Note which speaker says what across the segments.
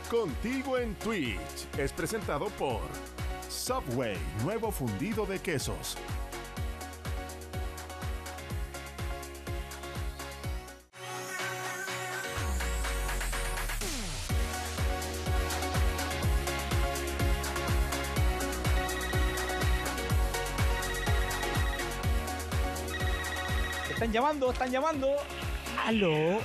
Speaker 1: Contigo en Twitch es presentado por Subway, nuevo fundido de quesos.
Speaker 2: Están llamando. ¡Aló!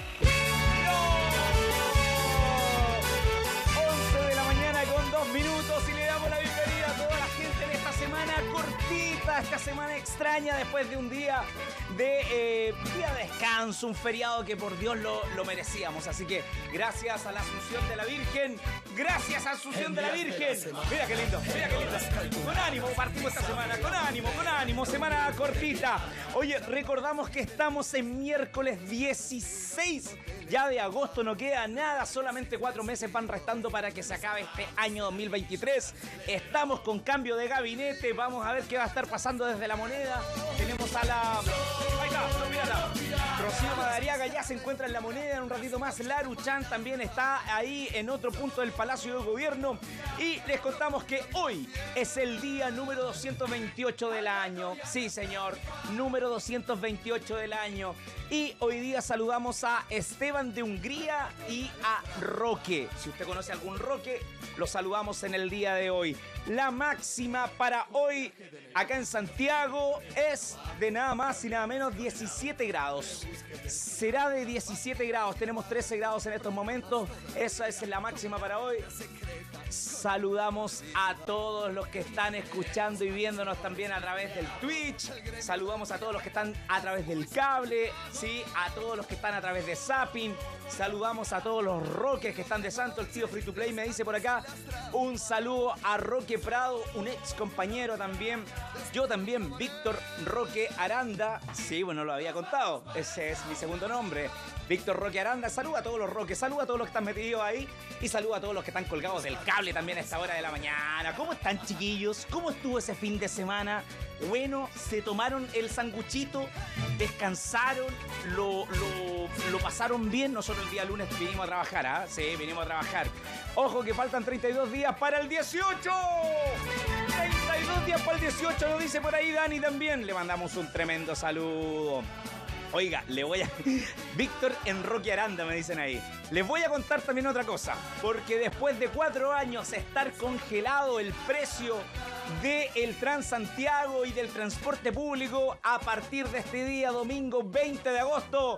Speaker 2: 11 de la mañana con 2 minutos y le damos la bienvenida a toda la gente en esta semana cortita, esta semana extraña después de un día de descanso, un feriado que por Dios lo merecíamos. Así que gracias a la Asunción de la Virgen, gracias a Asunción de la Virgen. Mira qué lindo. Con ánimo partimos esta semana, con ánimo, semana cortita. Oye, recordamos que estamos en miércoles 16 ya de agosto, no queda nada, solamente 4 meses van restando para que se acabe este año 2023. Estamos con cambio de gabinete, vamos a ver qué va a estar pasando desde La Moneda. Tenemos a la... Ahí está, mírala. Rocío Madariaga ya se encuentra en La Moneda, en un ratito más Laru Chan también está ahí en otro punto del Palacio de Gobierno. Y les contamos que hoy es el día número 228 del año. Sí, señor, número 228 del año. Y hoy día saludamos a Esteban de Hungría y a Roque. Si usted conoce algún Roque, lo saludamos en el día de hoy. La máxima para hoy acá en Santiago es de nada más y nada menos 17 grados. Será de 17 grados. Tenemos 13 grados en estos momentos. Esa es la máxima para hoy. Saludamos a todos los que están escuchando y viéndonos también a través del Twitch. Saludamos a todos los que están a través del cable, ¿sí? A todos los que están a través de Zapping. Saludamos a todos los Roques que están de santo. El tío Free to Play me dice por acá un saludo a Roque Prado, un ex compañero también. Yo también, Víctor Roque Aranda. Sí, bueno, lo había contado. Ese es mi segundo nombre. Víctor Roque Aranda. Saluda a todos los Roques, saluda a todos los que están metidos ahí y saluda a todos los que están colgados del cable también a esta hora de la mañana. ¿Cómo están, chiquillos? ¿Cómo estuvo ese fin de semana? Bueno, se tomaron el sanguchito, descansaron, lo pasaron bien. Nosotros el día lunes vinimos a trabajar, ¿ah? Sí, vinimos a trabajar. Ojo que faltan 32 días para el 18. 32 días para el 18, lo dice por ahí Dani también. Le mandamos un tremendo saludo. Oiga, le voy a... Víctor Enroque Aranda me dicen ahí. Les voy a contar también otra cosa. Porque después de 4 años estar congelado el precio del Transantiago y del transporte público, a partir de este día, domingo 20 de agosto,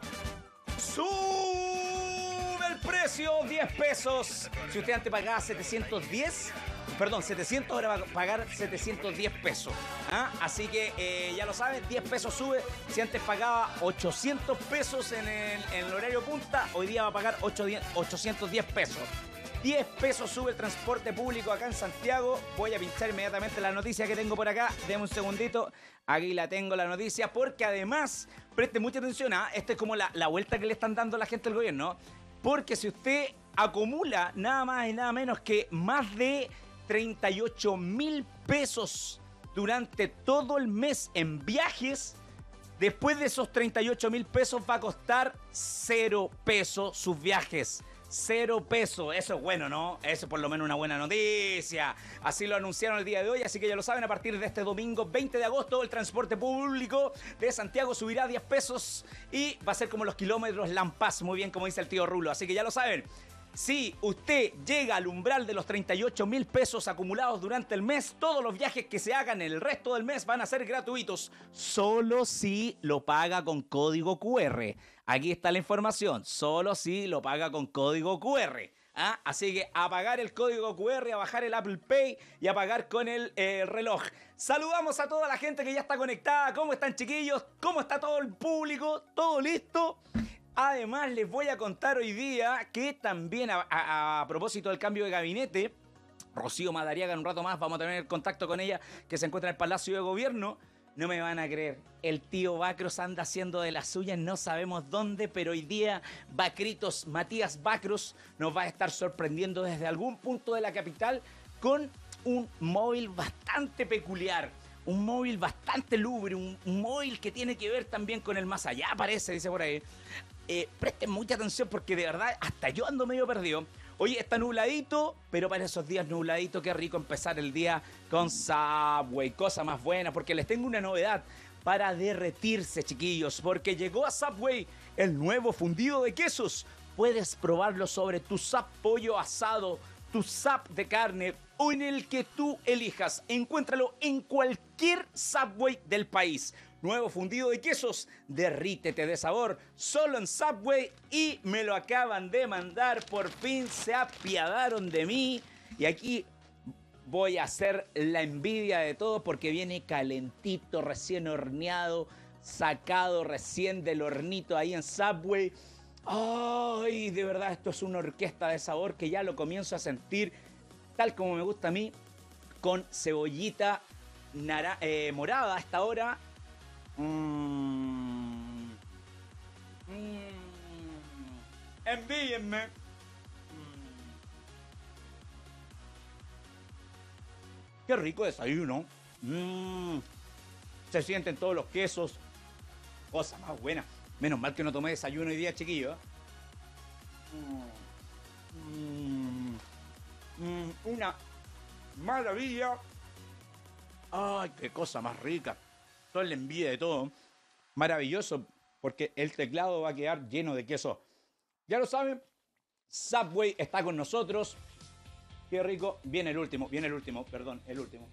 Speaker 2: sube el precio 10 pesos. Si usted antes pagaba 700, ahora va a pagar 710 pesos. ¿Ah? Así que ya lo saben, 10 pesos sube. Si antes pagaba 800 pesos en el horario punta, hoy día va a pagar 810 pesos. 10 pesos sube el transporte público acá en Santiago. Voy a pinchar inmediatamente la noticia que tengo por acá. Deme un segundito. Aquí la tengo la noticia. Porque además, preste mucha atención. Esta es como la vuelta que le están dando a la gente del gobierno. Porque si usted acumula nada más y nada menos que más de 38.000 pesos durante todo el mes en viajes, después de esos 38.000 pesos va a costar 0 pesos sus viajes. 0 pesos, eso es bueno, ¿no? Eso es por lo menos una buena noticia. Así lo anunciaron el día de hoy, así que ya lo saben, a partir de este domingo 20 de agosto el transporte público de Santiago subirá 10 pesos y va a ser como los kilómetros Lampas, muy bien como dice el tío Rulo, así que ya lo saben. Si usted llega al umbral de los 38.000 pesos acumulados durante el mes, todos los viajes que se hagan en el resto del mes van a ser gratuitos, solo si lo paga con código QR. Aquí está la información, solo si lo paga con código QR. Así que a pagar el código QR, a bajar el Apple Pay y a pagar con el reloj. Saludamos a toda la gente que ya está conectada. ¿Cómo están, chiquillos? ¿Cómo está todo el público? ¿Todo listo? Además, les voy a contar hoy día que también a propósito del cambio de gabinete, Rocío Madariaga en un rato más, vamos a tener contacto con ella, que se encuentra en el Palacio de Gobierno. No me van a creer, el tío Bacros anda haciendo de las suyas, no sabemos dónde, pero hoy día Bacritos, Matías Bacros, nos va a estar sorprendiendo desde algún punto de la capital con un móvil bastante peculiar. Un móvil bastante lúgubre, un móvil que tiene que ver también con el más allá, parece, dice por ahí. presten mucha atención porque de verdad hasta yo ando medio perdido. Oye, está nubladito, pero para esos días nubladitos, qué rico empezar el día con Subway, cosa más buena, porque les tengo una novedad para derretirse, chiquillos, porque llegó a Subway el nuevo fundido de quesos. Puedes probarlo sobre tu Sub pollo asado, tu Sub de carne o en el que tú elijas. Encuéntralo en cualquier Subway del país. Nuevo fundido de quesos, derrítete de sabor, solo en Subway, y me lo acaban de mandar, por fin se apiadaron de mí. Y aquí voy a hacer la envidia de todo porque viene calentito, recién horneado, sacado recién del hornito ahí en Subway. ¡Ay! De verdad, esto es una orquesta de sabor que ya lo comienzo a sentir tal como me gusta a mí, con cebollita morada a esta hora. Envíenme. Qué rico desayuno. Se sienten todos los quesos. Cosa más buena. Menos mal que no tomé desayuno hoy día, chiquillo. Una maravilla. Ay, qué cosa más rica. Toda la envidia de todo. Maravilloso, porque el teclado va a quedar lleno de queso. Ya lo saben, Subway está con nosotros. Qué rico. Viene el último, perdón, el último.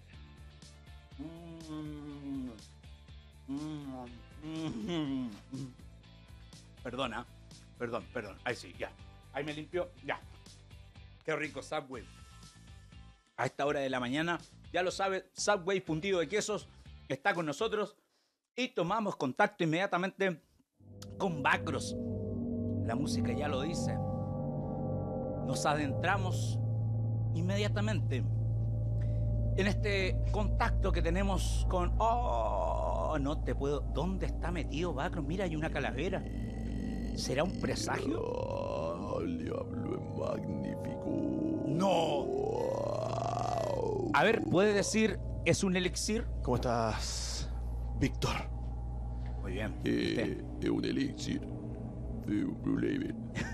Speaker 2: Perdona, perdón. Ahí sí, ya. Ahí me limpió, ya. Qué rico Subway. A esta hora de la mañana, ya lo sabe, Subway fundido de quesos está con nosotros y tomamos contacto inmediatamente con Bacros. La música ya lo dice. Nos adentramos inmediatamente en este contacto que tenemos con... ¡Oh! No te puedo... ¿Dónde está metido Bacros? Mira, hay una calavera. ¿Será un presagio?
Speaker 3: El diablo es magnífico.
Speaker 2: ¡No! A ver, ¿puede decir es un elixir?
Speaker 3: ¿Cómo estás, Víctor?
Speaker 2: Muy bien.
Speaker 3: Es un elixir de un Blue Label.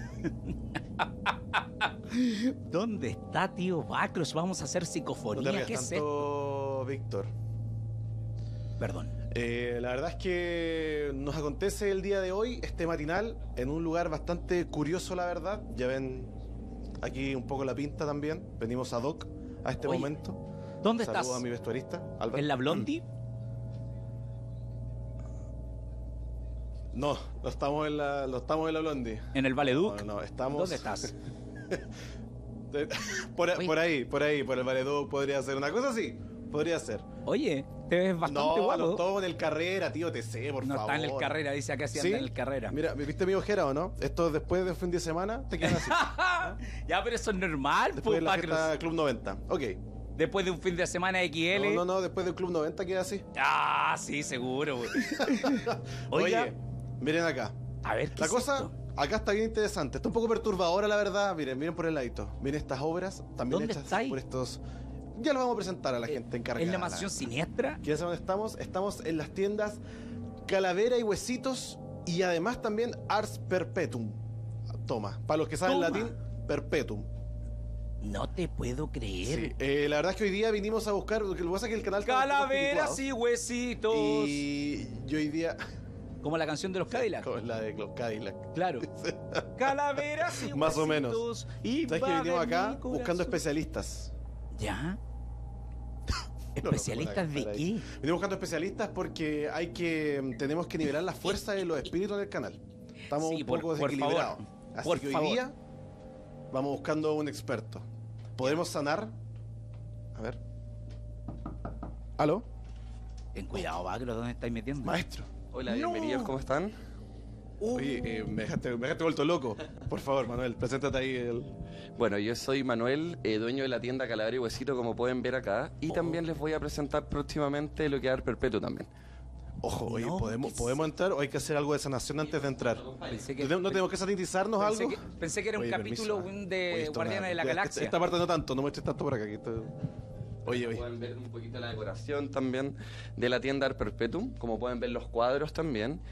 Speaker 2: ¿Dónde está, tío Bacros? Vamos a hacer
Speaker 3: No te
Speaker 2: psicofonía.
Speaker 3: rías
Speaker 2: ¿Qué es
Speaker 3: tanto, Víctor.
Speaker 2: Perdón.
Speaker 3: La verdad es que nos acontece el día de hoy, este matinal, en un lugar bastante curioso, la verdad. Ya ven aquí un poco la pinta también. Venimos ad hoc a este
Speaker 2: Oye,
Speaker 3: momento.
Speaker 2: ¿Dónde
Speaker 3: Saludo
Speaker 2: estás?
Speaker 3: a mi vestuarista, Álvaro.
Speaker 2: ¿En la Blondie?
Speaker 3: No estamos en la Blondie.
Speaker 2: ¿En el Valeduc?
Speaker 3: No, estamos...
Speaker 2: ¿Dónde estás?
Speaker 3: por
Speaker 2: Oye.
Speaker 3: por el Valeduc podría ser una cosa así. Podría ser.
Speaker 2: Oye, te ves bastante
Speaker 3: No,
Speaker 2: guapo.
Speaker 3: no estamos en el Carrera, tío, te sé, por
Speaker 2: No
Speaker 3: favor.
Speaker 2: está en el Carrera, dice acá si
Speaker 3: ¿Sí?
Speaker 2: anda en el Carrera.
Speaker 3: Mira, ¿viste mi ojera o no? Esto después de fin de semana te quedan así.
Speaker 2: Ya, pero eso es normal,
Speaker 3: Después de la
Speaker 2: Bacros.
Speaker 3: fiesta Club 90. Ok.
Speaker 2: Después de un fin de semana XL.
Speaker 3: No, después del Club 90 queda así.
Speaker 2: Ah, sí, seguro. Güey. Oiga,
Speaker 3: Oye, miren acá.
Speaker 2: a ver, ¿qué
Speaker 3: La
Speaker 2: es
Speaker 3: cosa
Speaker 2: esto?
Speaker 3: acá está bien interesante. Está un poco perturbadora, la verdad. Miren por el ladito. Miren estas obras también
Speaker 2: ¿Dónde
Speaker 3: hechas
Speaker 2: estáis?
Speaker 3: por estos... Ya lo vamos a presentar a la gente encargada.
Speaker 2: ¿En la mansión siniestra?
Speaker 3: ¿Quieres saber dónde estamos? Estamos en las tiendas Calavera y Huesitos y además también Ars Perpetuum. Toma, para los que saben
Speaker 2: Toma.
Speaker 3: latín, Perpetuum.
Speaker 2: No te puedo creer.
Speaker 3: Sí, la verdad es que hoy día vinimos a buscar, lo que pasa es que el canal está un poco
Speaker 2: Calaveras
Speaker 3: anticuado.
Speaker 2: y huesitos.
Speaker 3: Y yo hoy día...
Speaker 2: Como la canción de los Cadillac.
Speaker 3: Como la de los Cadillac.
Speaker 2: Claro. Calaveras y
Speaker 3: Más o
Speaker 2: huesitos. Y
Speaker 3: ¿Sabes que
Speaker 2: va
Speaker 3: venimos
Speaker 2: de
Speaker 3: acá
Speaker 2: mi corazón.
Speaker 3: buscando especialistas?
Speaker 2: ¿Ya?
Speaker 3: No,
Speaker 2: ¿Especialistas de
Speaker 3: para
Speaker 2: qué?
Speaker 3: ahí. Venimos buscando especialistas porque tenemos que nivelar la fuerza de los espíritus del canal. Estamos
Speaker 2: Sí,
Speaker 3: un poco
Speaker 2: por
Speaker 3: desequilibrados.
Speaker 2: favor.
Speaker 3: Así
Speaker 2: Por
Speaker 3: que hoy
Speaker 2: favor.
Speaker 3: día vamos buscando un experto. ¿Podremos sanar? A ver. ¿Aló?
Speaker 2: Ten cuidado, Bacros, ¿dónde estáis metiendo?
Speaker 3: Maestro.
Speaker 4: Hola, bienvenidos, ¿cómo están?
Speaker 3: Oye, me dejaste vuelto loco. Por favor, Manuel, preséntate ahí.
Speaker 4: Bueno, yo soy Manuel, dueño de la tienda Calavera y Huesito, como pueden ver acá. Y también les voy a presentar próximamente lo que es Perpetuo también.
Speaker 3: Ojo, oye,
Speaker 2: No, ¿qué es?
Speaker 3: ¿podemos entrar o hay que hacer algo de sanación antes de entrar?
Speaker 2: Pensé que,
Speaker 3: ¿No tenemos que sanitizarnos algo?
Speaker 2: pensé que era un
Speaker 3: Oye,
Speaker 2: capítulo
Speaker 3: permiso,
Speaker 2: de
Speaker 3: Oye, esto
Speaker 2: Guardianes de la
Speaker 3: ya,
Speaker 2: Galaxia.
Speaker 3: Esta parte no tanto, no me eches tanto por acá. Oye.
Speaker 4: Pueden ver un poquito la decoración también de la tienda Perpetuum, como pueden ver los cuadros también.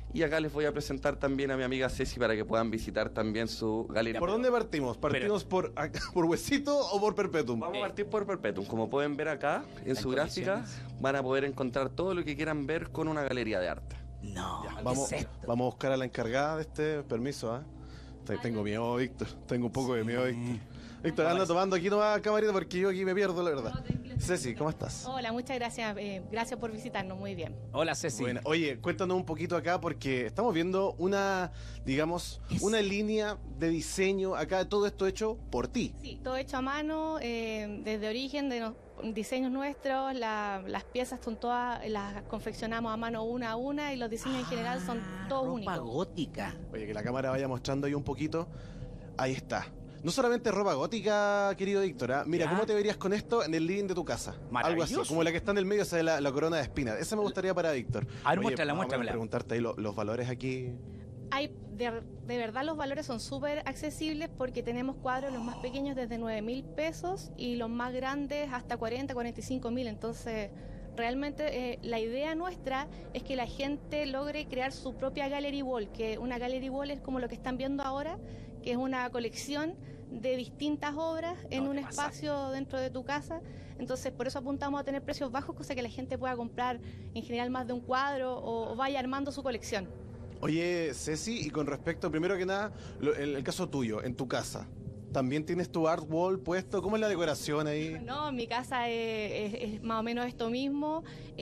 Speaker 4: Y acá les voy a presentar también a mi amiga Ceci para que puedan visitar también su galería.
Speaker 3: ¿Por dónde partimos? ¿Partimos por Huesito o por Perpetuum?
Speaker 4: Vamos a partir por Perpetuum. Como pueden ver acá, en su gráfica, van a poder encontrar todo lo que quieran ver con una galería de arte.
Speaker 2: No, ¿qué
Speaker 3: Vamos,
Speaker 2: es esto?
Speaker 3: vamos a buscar a la encargada de este permiso, ¿ah? Tengo miedo, Víctor. Tengo un poco de miedo, Víctor. Víctor, anda tomando aquí nomás, camarita, porque yo aquí me pierdo, la verdad. Ceci, ¿cómo estás?
Speaker 5: Hola, muchas gracias. Gracias por visitarnos, muy bien.
Speaker 2: Hola, Ceci.
Speaker 3: Buena. Oye, cuéntanos un poquito acá, porque estamos viendo una, digamos, una línea de diseño acá, todo esto hecho por ti.
Speaker 5: Sí, todo hecho a mano, desde origen, de diseños nuestros, las piezas son todas, las confeccionamos a mano una a una y los diseños en general son todos
Speaker 2: ropa
Speaker 5: únicos.
Speaker 2: gótica.
Speaker 3: Oye, que la cámara vaya mostrando ahí un poquito. Ahí está. No solamente ropa gótica, querido Víctor, ¿ah? Mira,
Speaker 2: Ya.
Speaker 3: ¿cómo te verías con esto en el living de tu casa? Algo así,
Speaker 2: Maravilloso.
Speaker 3: como la que está en el medio, esa de la corona de espinas. Esa me gustaría para Víctor.
Speaker 2: A ver,
Speaker 3: Oye,
Speaker 2: muéstrala,
Speaker 3: vamos a
Speaker 2: muéstramela.
Speaker 3: preguntarte ahí los valores aquí.
Speaker 5: Hay, de verdad los valores son súper accesibles porque tenemos cuadros los más pequeños desde 9.000 pesos y los más grandes hasta 40, 45.000. Entonces, realmente la idea nuestra es que la gente logre crear su propia gallery wall, que una gallery wall es como lo que están viendo ahora, que es una colección de distintas obras en
Speaker 2: No,
Speaker 5: un
Speaker 2: te pasa.
Speaker 5: espacio dentro de tu casa. Entonces, por eso apuntamos a tener precios bajos, cosa que la gente pueda comprar en general más de un cuadro o vaya armando su colección.
Speaker 3: Oye, Ceci, y con respecto, primero que nada, el caso tuyo, en tu casa, ¿también tienes tu art wall puesto? ¿Cómo es la decoración ahí?
Speaker 5: No, mi casa es más o menos esto mismo.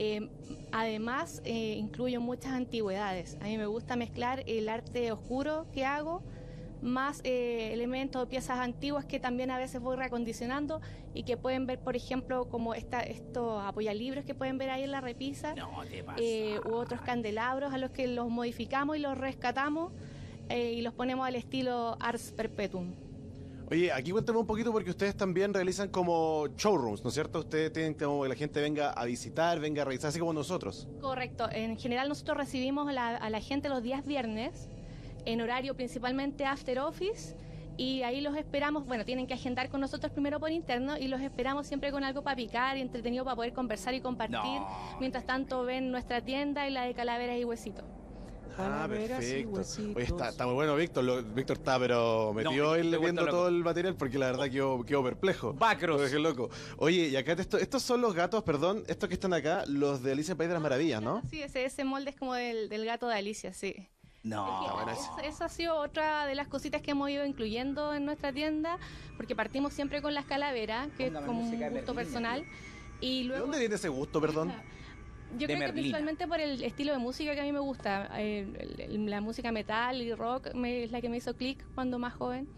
Speaker 5: Además, incluyo muchas antigüedades. A mí me gusta mezclar el arte oscuro que hago más elementos o piezas antiguas que también a veces voy reacondicionando y que pueden ver, por ejemplo, como estos apoyalibros que pueden ver ahí en la repisa,
Speaker 2: No te pasa.
Speaker 5: u otros candelabros a los que los modificamos y los rescatamos y los ponemos al estilo Ars Perpetuum.
Speaker 3: Oye, aquí cuéntame un poquito porque ustedes también realizan como showrooms, ¿no es cierto? Ustedes tienen como que la gente venga a visitar, venga a revisar, así como nosotros.
Speaker 5: Correcto. En general nosotros recibimos a la gente los días viernes, en horario principalmente after office, y ahí los esperamos, bueno, tienen que agendar con nosotros primero por interno y los esperamos siempre con algo para picar y entretenido para poder conversar y compartir.
Speaker 2: No.
Speaker 5: Mientras tanto ven nuestra tienda y la de Calaveras y Huesitos.
Speaker 3: Ah,
Speaker 2: Calaveras y
Speaker 3: perfecto.
Speaker 2: huesitos.
Speaker 3: Oye, está muy bueno, Víctor. Víctor está, pero metió
Speaker 2: No,
Speaker 3: él
Speaker 2: te
Speaker 3: viendo
Speaker 2: vuelto
Speaker 3: todo
Speaker 2: loco.
Speaker 3: el material porque la verdad quedó perplejo.
Speaker 2: Bacros.
Speaker 3: Lo dejé loco. Oye, y acá estos son los gatos, perdón, estos que están acá, los de Alicia en País de las Maravillas, ¿no?
Speaker 5: Sí, ese molde es como del gato de Alicia, sí.
Speaker 2: No.
Speaker 3: bueno,
Speaker 5: Eso ha sido otra de las cositas que hemos ido incluyendo en nuestra tienda, porque partimos siempre con las calaveras, que
Speaker 2: Póngame
Speaker 5: es como un
Speaker 2: música de
Speaker 5: gusto
Speaker 2: Merlín,
Speaker 5: personal. Y
Speaker 3: ¿De
Speaker 5: luego,
Speaker 3: dónde viene ese gusto, perdón?
Speaker 5: yo
Speaker 2: De
Speaker 5: creo que
Speaker 2: Merlina.
Speaker 5: principalmente por el estilo de música que a mí me gusta. La música metal y rock es la que me hizo clic cuando más joven.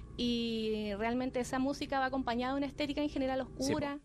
Speaker 5: Y realmente esa música va acompañada de una estética en general oscura,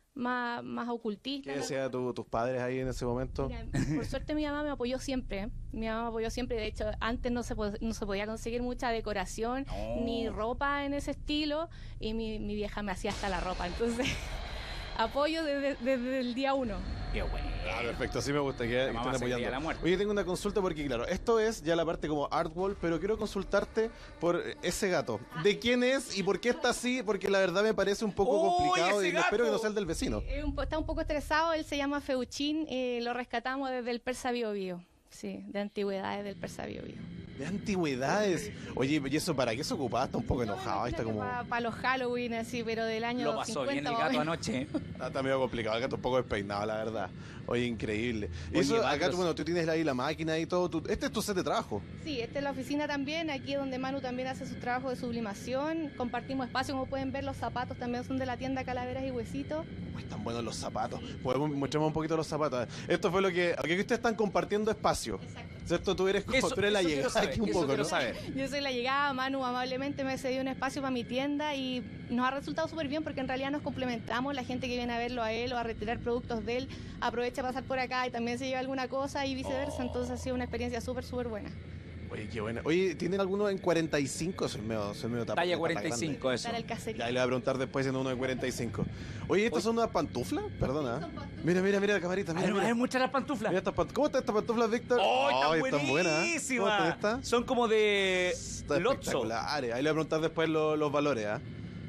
Speaker 5: más ocultista.
Speaker 3: ¿Qué decían tus padres ahí en ese momento?
Speaker 5: Mira, por suerte mi mamá me apoyó siempre. Mi mamá me apoyó siempre. De hecho, antes no se podía conseguir mucha decoración
Speaker 2: No.
Speaker 5: ni ropa en ese estilo. Y mi vieja me hacía hasta la ropa. Entonces, apoyo desde el día uno.
Speaker 2: Qué bueno.
Speaker 3: Ah, perfecto, así me gusta que
Speaker 2: La
Speaker 3: estén
Speaker 2: mamá se
Speaker 3: apoyando.
Speaker 2: creía la muerte.
Speaker 3: Oye, tengo una consulta porque, claro, esto es ya la parte como art wall, pero quiero consultarte por ese gato. ¿De quién es y por qué está así? Porque la verdad me parece un poco
Speaker 2: ¡Uy,
Speaker 3: complicado
Speaker 2: ese
Speaker 3: y espero que no
Speaker 2: gato!
Speaker 3: sea el del vecino.
Speaker 5: Está un poco estresado. Él se llama Feuchín. Lo rescatamos desde el Persa Bio Bio. Sí, de antigüedades del Persa Bio Bio.
Speaker 3: De antigüedades. Oye, ¿y eso para qué se ocupaba? Está un poco enojado, ahí está como...
Speaker 5: Para los Halloween, así, pero del año
Speaker 2: Lo pasó
Speaker 5: 50
Speaker 2: bien el
Speaker 5: más o
Speaker 2: gato
Speaker 5: menos.
Speaker 2: anoche.
Speaker 3: Está medio complicado, el gato un poco despeinado, la verdad. Oye, increíble. Y
Speaker 2: Oye,
Speaker 3: eso, acá,
Speaker 2: Bacros.
Speaker 3: bueno, tú tienes ahí la máquina y todo. Este es tu set de trabajo.
Speaker 5: Sí, esta es la oficina también, aquí es donde Manu también hace su trabajo de sublimación. Compartimos espacio, como pueden ver, los zapatos también son de la tienda Calaveras y Huesitos.
Speaker 3: Uy, están buenos los zapatos. Podemos mostrarme un poquito los zapatos. Esto fue lo que... Aquí ustedes están compartiendo espacio.
Speaker 5: Exacto.
Speaker 3: ¿Cierto? Tú eres, como,
Speaker 2: Eso-
Speaker 3: tú eres la
Speaker 2: eso quiero
Speaker 3: llegada
Speaker 2: saber,
Speaker 3: aquí un
Speaker 2: eso
Speaker 3: poco,
Speaker 2: quiero
Speaker 3: ¿no?
Speaker 2: saber.
Speaker 5: Yo soy la llegada, Manu amablemente me cedió un espacio para mi tienda y nos ha resultado súper bien porque en realidad nos complementamos. La gente que viene a verlo a él o a retirar productos de él aprovecha a pasar por acá y también se lleva alguna cosa y viceversa. Entonces ha sido una experiencia súper buena.
Speaker 3: Oye, qué buena. Oye, ¿tienen alguno en 45? Soy medio tapa-
Speaker 2: Talla
Speaker 3: tapa
Speaker 2: 45, eso.
Speaker 5: Para el
Speaker 3: grande.
Speaker 5: caserío.
Speaker 3: Ya, y le voy a preguntar después en uno de 45. Oye, ¿estas son unas pantuflas? Perdona.
Speaker 5: Son pantuflas.
Speaker 3: Mira la camarita.
Speaker 2: A
Speaker 3: Mira,
Speaker 2: ver,
Speaker 3: mira.
Speaker 2: muestra las pantuflas.
Speaker 3: Mira ¿Cómo están estas pantuflas, Víctor?
Speaker 2: ¡Oh,
Speaker 3: Ay,
Speaker 2: están
Speaker 3: buenas. ¿eh?
Speaker 2: buenísimas!
Speaker 3: ¿Cómo están estas?
Speaker 2: Son como de
Speaker 3: Están
Speaker 2: Lotso.
Speaker 3: espectaculares. Ahí le voy a preguntar después los valores, ¿ah?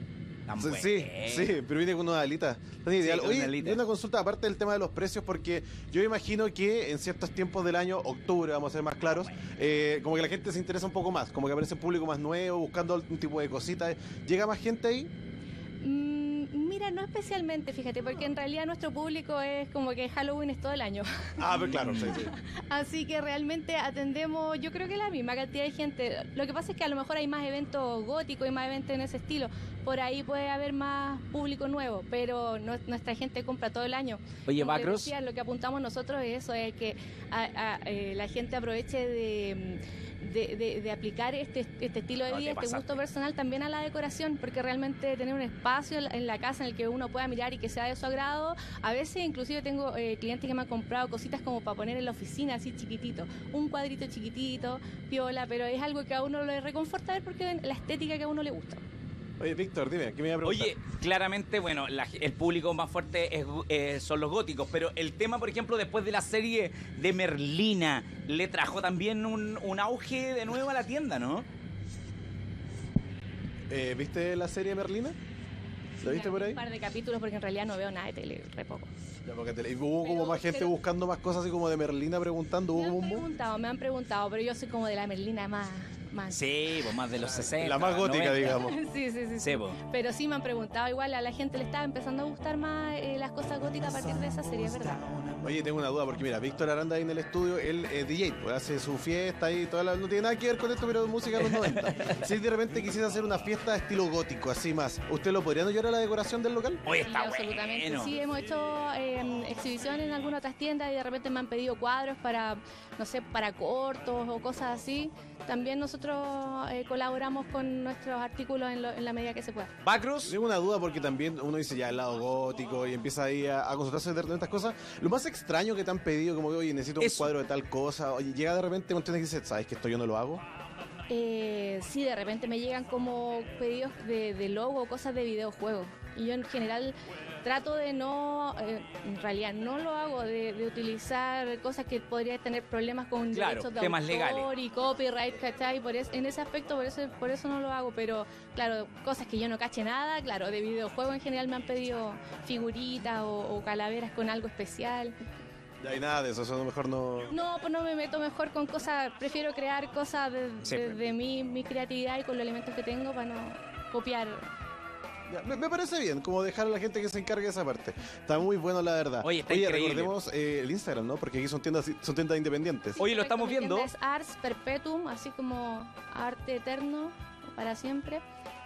Speaker 2: Tan
Speaker 3: Sí,
Speaker 2: bueno.
Speaker 3: sí, pero viene con una alita. Tan ideal.
Speaker 2: con
Speaker 3: Oye,
Speaker 2: una alita.
Speaker 3: y una consulta aparte del tema de los precios, porque yo imagino que en ciertos tiempos del año, octubre, vamos a ser más claros, como que la gente se interesa un poco más, como que aparece un público más nuevo, buscando algún tipo de cositas. ¿Llega más gente ahí?
Speaker 5: Mira, no especialmente, fíjate, porque en realidad nuestro público es como que Halloween es todo el año.
Speaker 3: Ah, pero claro, sí, sí.
Speaker 5: Así que realmente atendemos, yo creo que la misma cantidad de gente. Lo que pasa es que a lo mejor hay más eventos góticos y más eventos en ese estilo. Por ahí puede haber más público nuevo, pero nuestra gente compra todo el año.
Speaker 2: Oye,
Speaker 5: Como les
Speaker 2: Bacros.
Speaker 5: decía, lo que apuntamos nosotros es eso, es que la gente aproveche de aplicar este estilo de
Speaker 2: No,
Speaker 5: vida,
Speaker 2: te
Speaker 5: este gusto
Speaker 2: pasaste.
Speaker 5: personal también a la decoración, porque realmente tener un espacio en la casa en el que uno pueda mirar y que sea de su agrado. A veces inclusive tengo clientes que me han comprado cositas como para poner en la oficina, así chiquitito, un cuadrito chiquitito, piola, pero es algo que a uno le reconforta ver porque es la estética que a uno le gusta.
Speaker 3: Oye, Víctor, dime, ¿qué me iba a preguntar?
Speaker 2: Oye, claramente, bueno, el público más fuerte son los góticos, pero el tema, por ejemplo, después de la serie de Merlina, le trajo también un auge de nuevo a la tienda, ¿no?
Speaker 3: ¿Viste la serie Merlina? ¿La viste por ahí?
Speaker 5: Un par de capítulos porque en realidad no veo nada de tele, re poco.
Speaker 3: Ya, porque hubo como
Speaker 5: Pero-
Speaker 3: más gente
Speaker 5: pero-
Speaker 3: buscando más cosas así como de Merlina preguntando, hubo como un boom.
Speaker 5: Me han preguntado, pero yo soy como de la Merlina más.
Speaker 2: Sí, pues más de los 60.
Speaker 3: La más gótica,
Speaker 2: 90.
Speaker 3: digamos.
Speaker 5: Sí.
Speaker 2: Sí, pues.
Speaker 5: Pero sí me han preguntado, igual a la gente le estaba empezando a gustar más las cosas góticas a partir de esa serie, es verdad.
Speaker 3: Oye, tengo una duda, porque mira, Víctor Aranda ahí en el estudio, él es DJ, pues hace su fiesta y no tiene nada que ver con esto, pero música de los 90. Si de repente quisiese hacer una fiesta de estilo gótico, así más, ¿usted lo podría no llevar a la decoración del local?
Speaker 2: Oye,
Speaker 5: Sí,
Speaker 2: está
Speaker 5: absolutamente.
Speaker 2: bueno.
Speaker 5: Sí, hemos hecho exhibiciones en algunas otras tiendas y de repente me han pedido cuadros para, no sé, para cortos o cosas así. También nosotros colaboramos con nuestros artículos en la medida que se pueda.
Speaker 2: Bacros.
Speaker 3: Tengo una duda porque también uno dice ya el lado gótico y empieza ahí a consultarse de estas cosas. Lo más extraño que te han pedido, como que, oye, necesito un
Speaker 2: Eso.
Speaker 3: cuadro de tal cosa, oye, llega de repente un cliente que dice, ¿sabes que esto yo no lo hago?
Speaker 5: Sí, de repente me llegan como pedidos de logo o cosas de videojuegos. Y yo en general trato de no, en realidad no lo hago, de utilizar cosas que podría tener problemas con
Speaker 2: Claro,
Speaker 5: derechos de
Speaker 2: temas
Speaker 5: autor
Speaker 2: legales.
Speaker 5: y copyright, ¿cachai? En ese aspecto, por eso no lo hago. Pero claro, cosas que yo no cache nada, claro, de videojuegos en general me han pedido figuritas o calaveras con algo especial.
Speaker 3: Ya hay nada de eso, eso a lo mejor no...
Speaker 5: No, pues no me meto mejor con cosas, prefiero crear cosas
Speaker 2: Sí.
Speaker 5: de mi creatividad y con los elementos que tengo para no copiar.
Speaker 3: Ya, me parece bien, como dejar a la gente que se encargue de esa parte. Está muy bueno, la verdad.
Speaker 2: Oye, está increíble.
Speaker 3: recordemos el Instagram, ¿no? Porque aquí son tiendas independientes.
Speaker 2: Oye, lo
Speaker 5: Correcto,
Speaker 2: estamos
Speaker 5: mi
Speaker 2: viendo.
Speaker 5: tienda es Ars Perpetuum, así como arte eterno para siempre.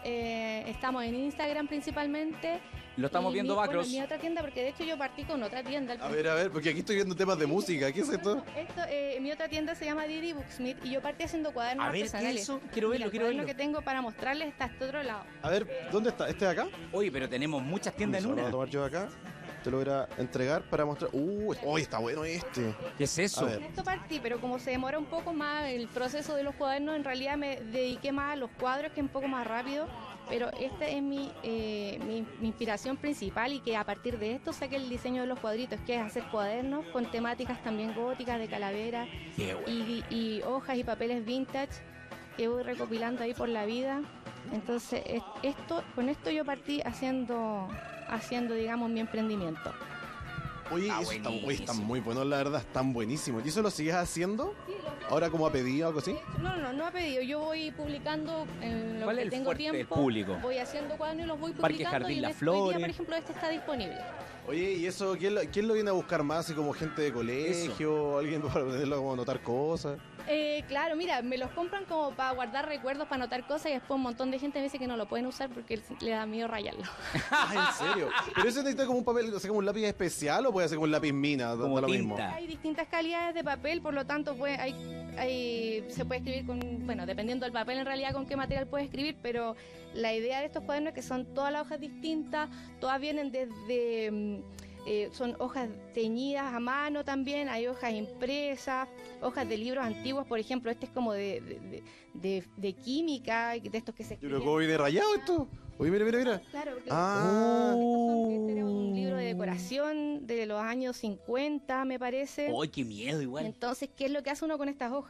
Speaker 5: Estamos en Instagram principalmente.
Speaker 2: Lo estamos
Speaker 5: Y
Speaker 2: viendo,
Speaker 5: bueno,
Speaker 2: Bacros.
Speaker 5: mi otra tienda, porque de hecho yo partí con otra tienda. al
Speaker 3: A ver, porque aquí estoy viendo temas de música. ¿Qué es esto?
Speaker 5: Mi otra tienda se llama Didi Booksmith y yo partí haciendo cuadernos
Speaker 2: A ver, ¿qué es
Speaker 5: artesanales.
Speaker 2: eso? Quiero verlo,
Speaker 5: Mira,
Speaker 2: quiero
Speaker 5: el cuaderno
Speaker 2: verlo.
Speaker 5: que tengo para mostrarles está hasta otro lado.
Speaker 3: A ver, ¿dónde está? ¿Este de acá?
Speaker 2: Oye, pero tenemos muchas tiendas en
Speaker 3: Lo voy a
Speaker 2: una.
Speaker 3: tomar yo de acá. Te lo voy a entregar para mostrar. Uy, está bueno este.
Speaker 2: ¿Qué es eso?
Speaker 3: A ver.
Speaker 5: En esto partí, pero como se demora un poco más el proceso de los cuadernos, en realidad me dediqué más a los cuadros, que es un poco más rápido. Pero esta es mi inspiración principal y que a partir de esto saqué el diseño de los cuadritos, que es hacer cuadernos con temáticas también góticas, de calavera
Speaker 2: Qué bueno.
Speaker 5: y hojas y papeles vintage que voy recopilando ahí por la vida. Entonces, con esto yo partí haciendo, digamos, mi emprendimiento.
Speaker 3: Oye,
Speaker 2: Está
Speaker 3: eso
Speaker 2: buenísimo.
Speaker 3: están muy buenos, la verdad, están buenísimos. ¿Y eso lo sigues haciendo? Ahora como ha pedido algo así.
Speaker 5: No ha pedido. Yo voy publicando en lo
Speaker 2: ¿Cuál
Speaker 5: que
Speaker 2: es el
Speaker 5: tengo
Speaker 2: fuerte del
Speaker 5: tiempo.
Speaker 2: público?
Speaker 5: Voy haciendo cuadernos y los voy
Speaker 2: Parque
Speaker 5: publicando.
Speaker 2: Jardín
Speaker 5: y
Speaker 2: Las
Speaker 5: hoy día,
Speaker 2: Flores.
Speaker 5: por ejemplo, este está disponible.
Speaker 3: Oye, ¿y eso quién lo viene a buscar más? ¿Así como gente de colegio? ¿Alguien para ponerlo como anotar cosas?
Speaker 5: Claro, mira, me los compran como para guardar recuerdos, para anotar cosas y después un montón de gente me dice que no lo pueden usar porque le da miedo rayarlo.
Speaker 3: Ah, ¿en serio? ¿Pero eso necesita como un papel, o sea, como un lápiz especial o puede ser como un lápiz mina? Da
Speaker 2: Como
Speaker 3: lo mismo.
Speaker 2: tinta.
Speaker 5: Hay distintas calidades de papel, por lo tanto se puede escribir con, bueno, dependiendo del papel en realidad con qué material puedes escribir, pero la idea de estos cuadernos es que son todas las hojas distintas, todas vienen desde... son hojas teñidas a mano también, hay hojas impresas, hojas de libros antiguos, por ejemplo, este es como de química, de estos que se
Speaker 3: Yo creo
Speaker 5: escribían.
Speaker 3: que viene rayado esto. Oye, mira.
Speaker 5: Claro, porque
Speaker 3: Ah.
Speaker 5: este era un libro de decoración de los años 50, me parece.
Speaker 2: ¡Ay, qué miedo igual!
Speaker 5: Entonces, ¿qué es lo que hace uno con estas hojas?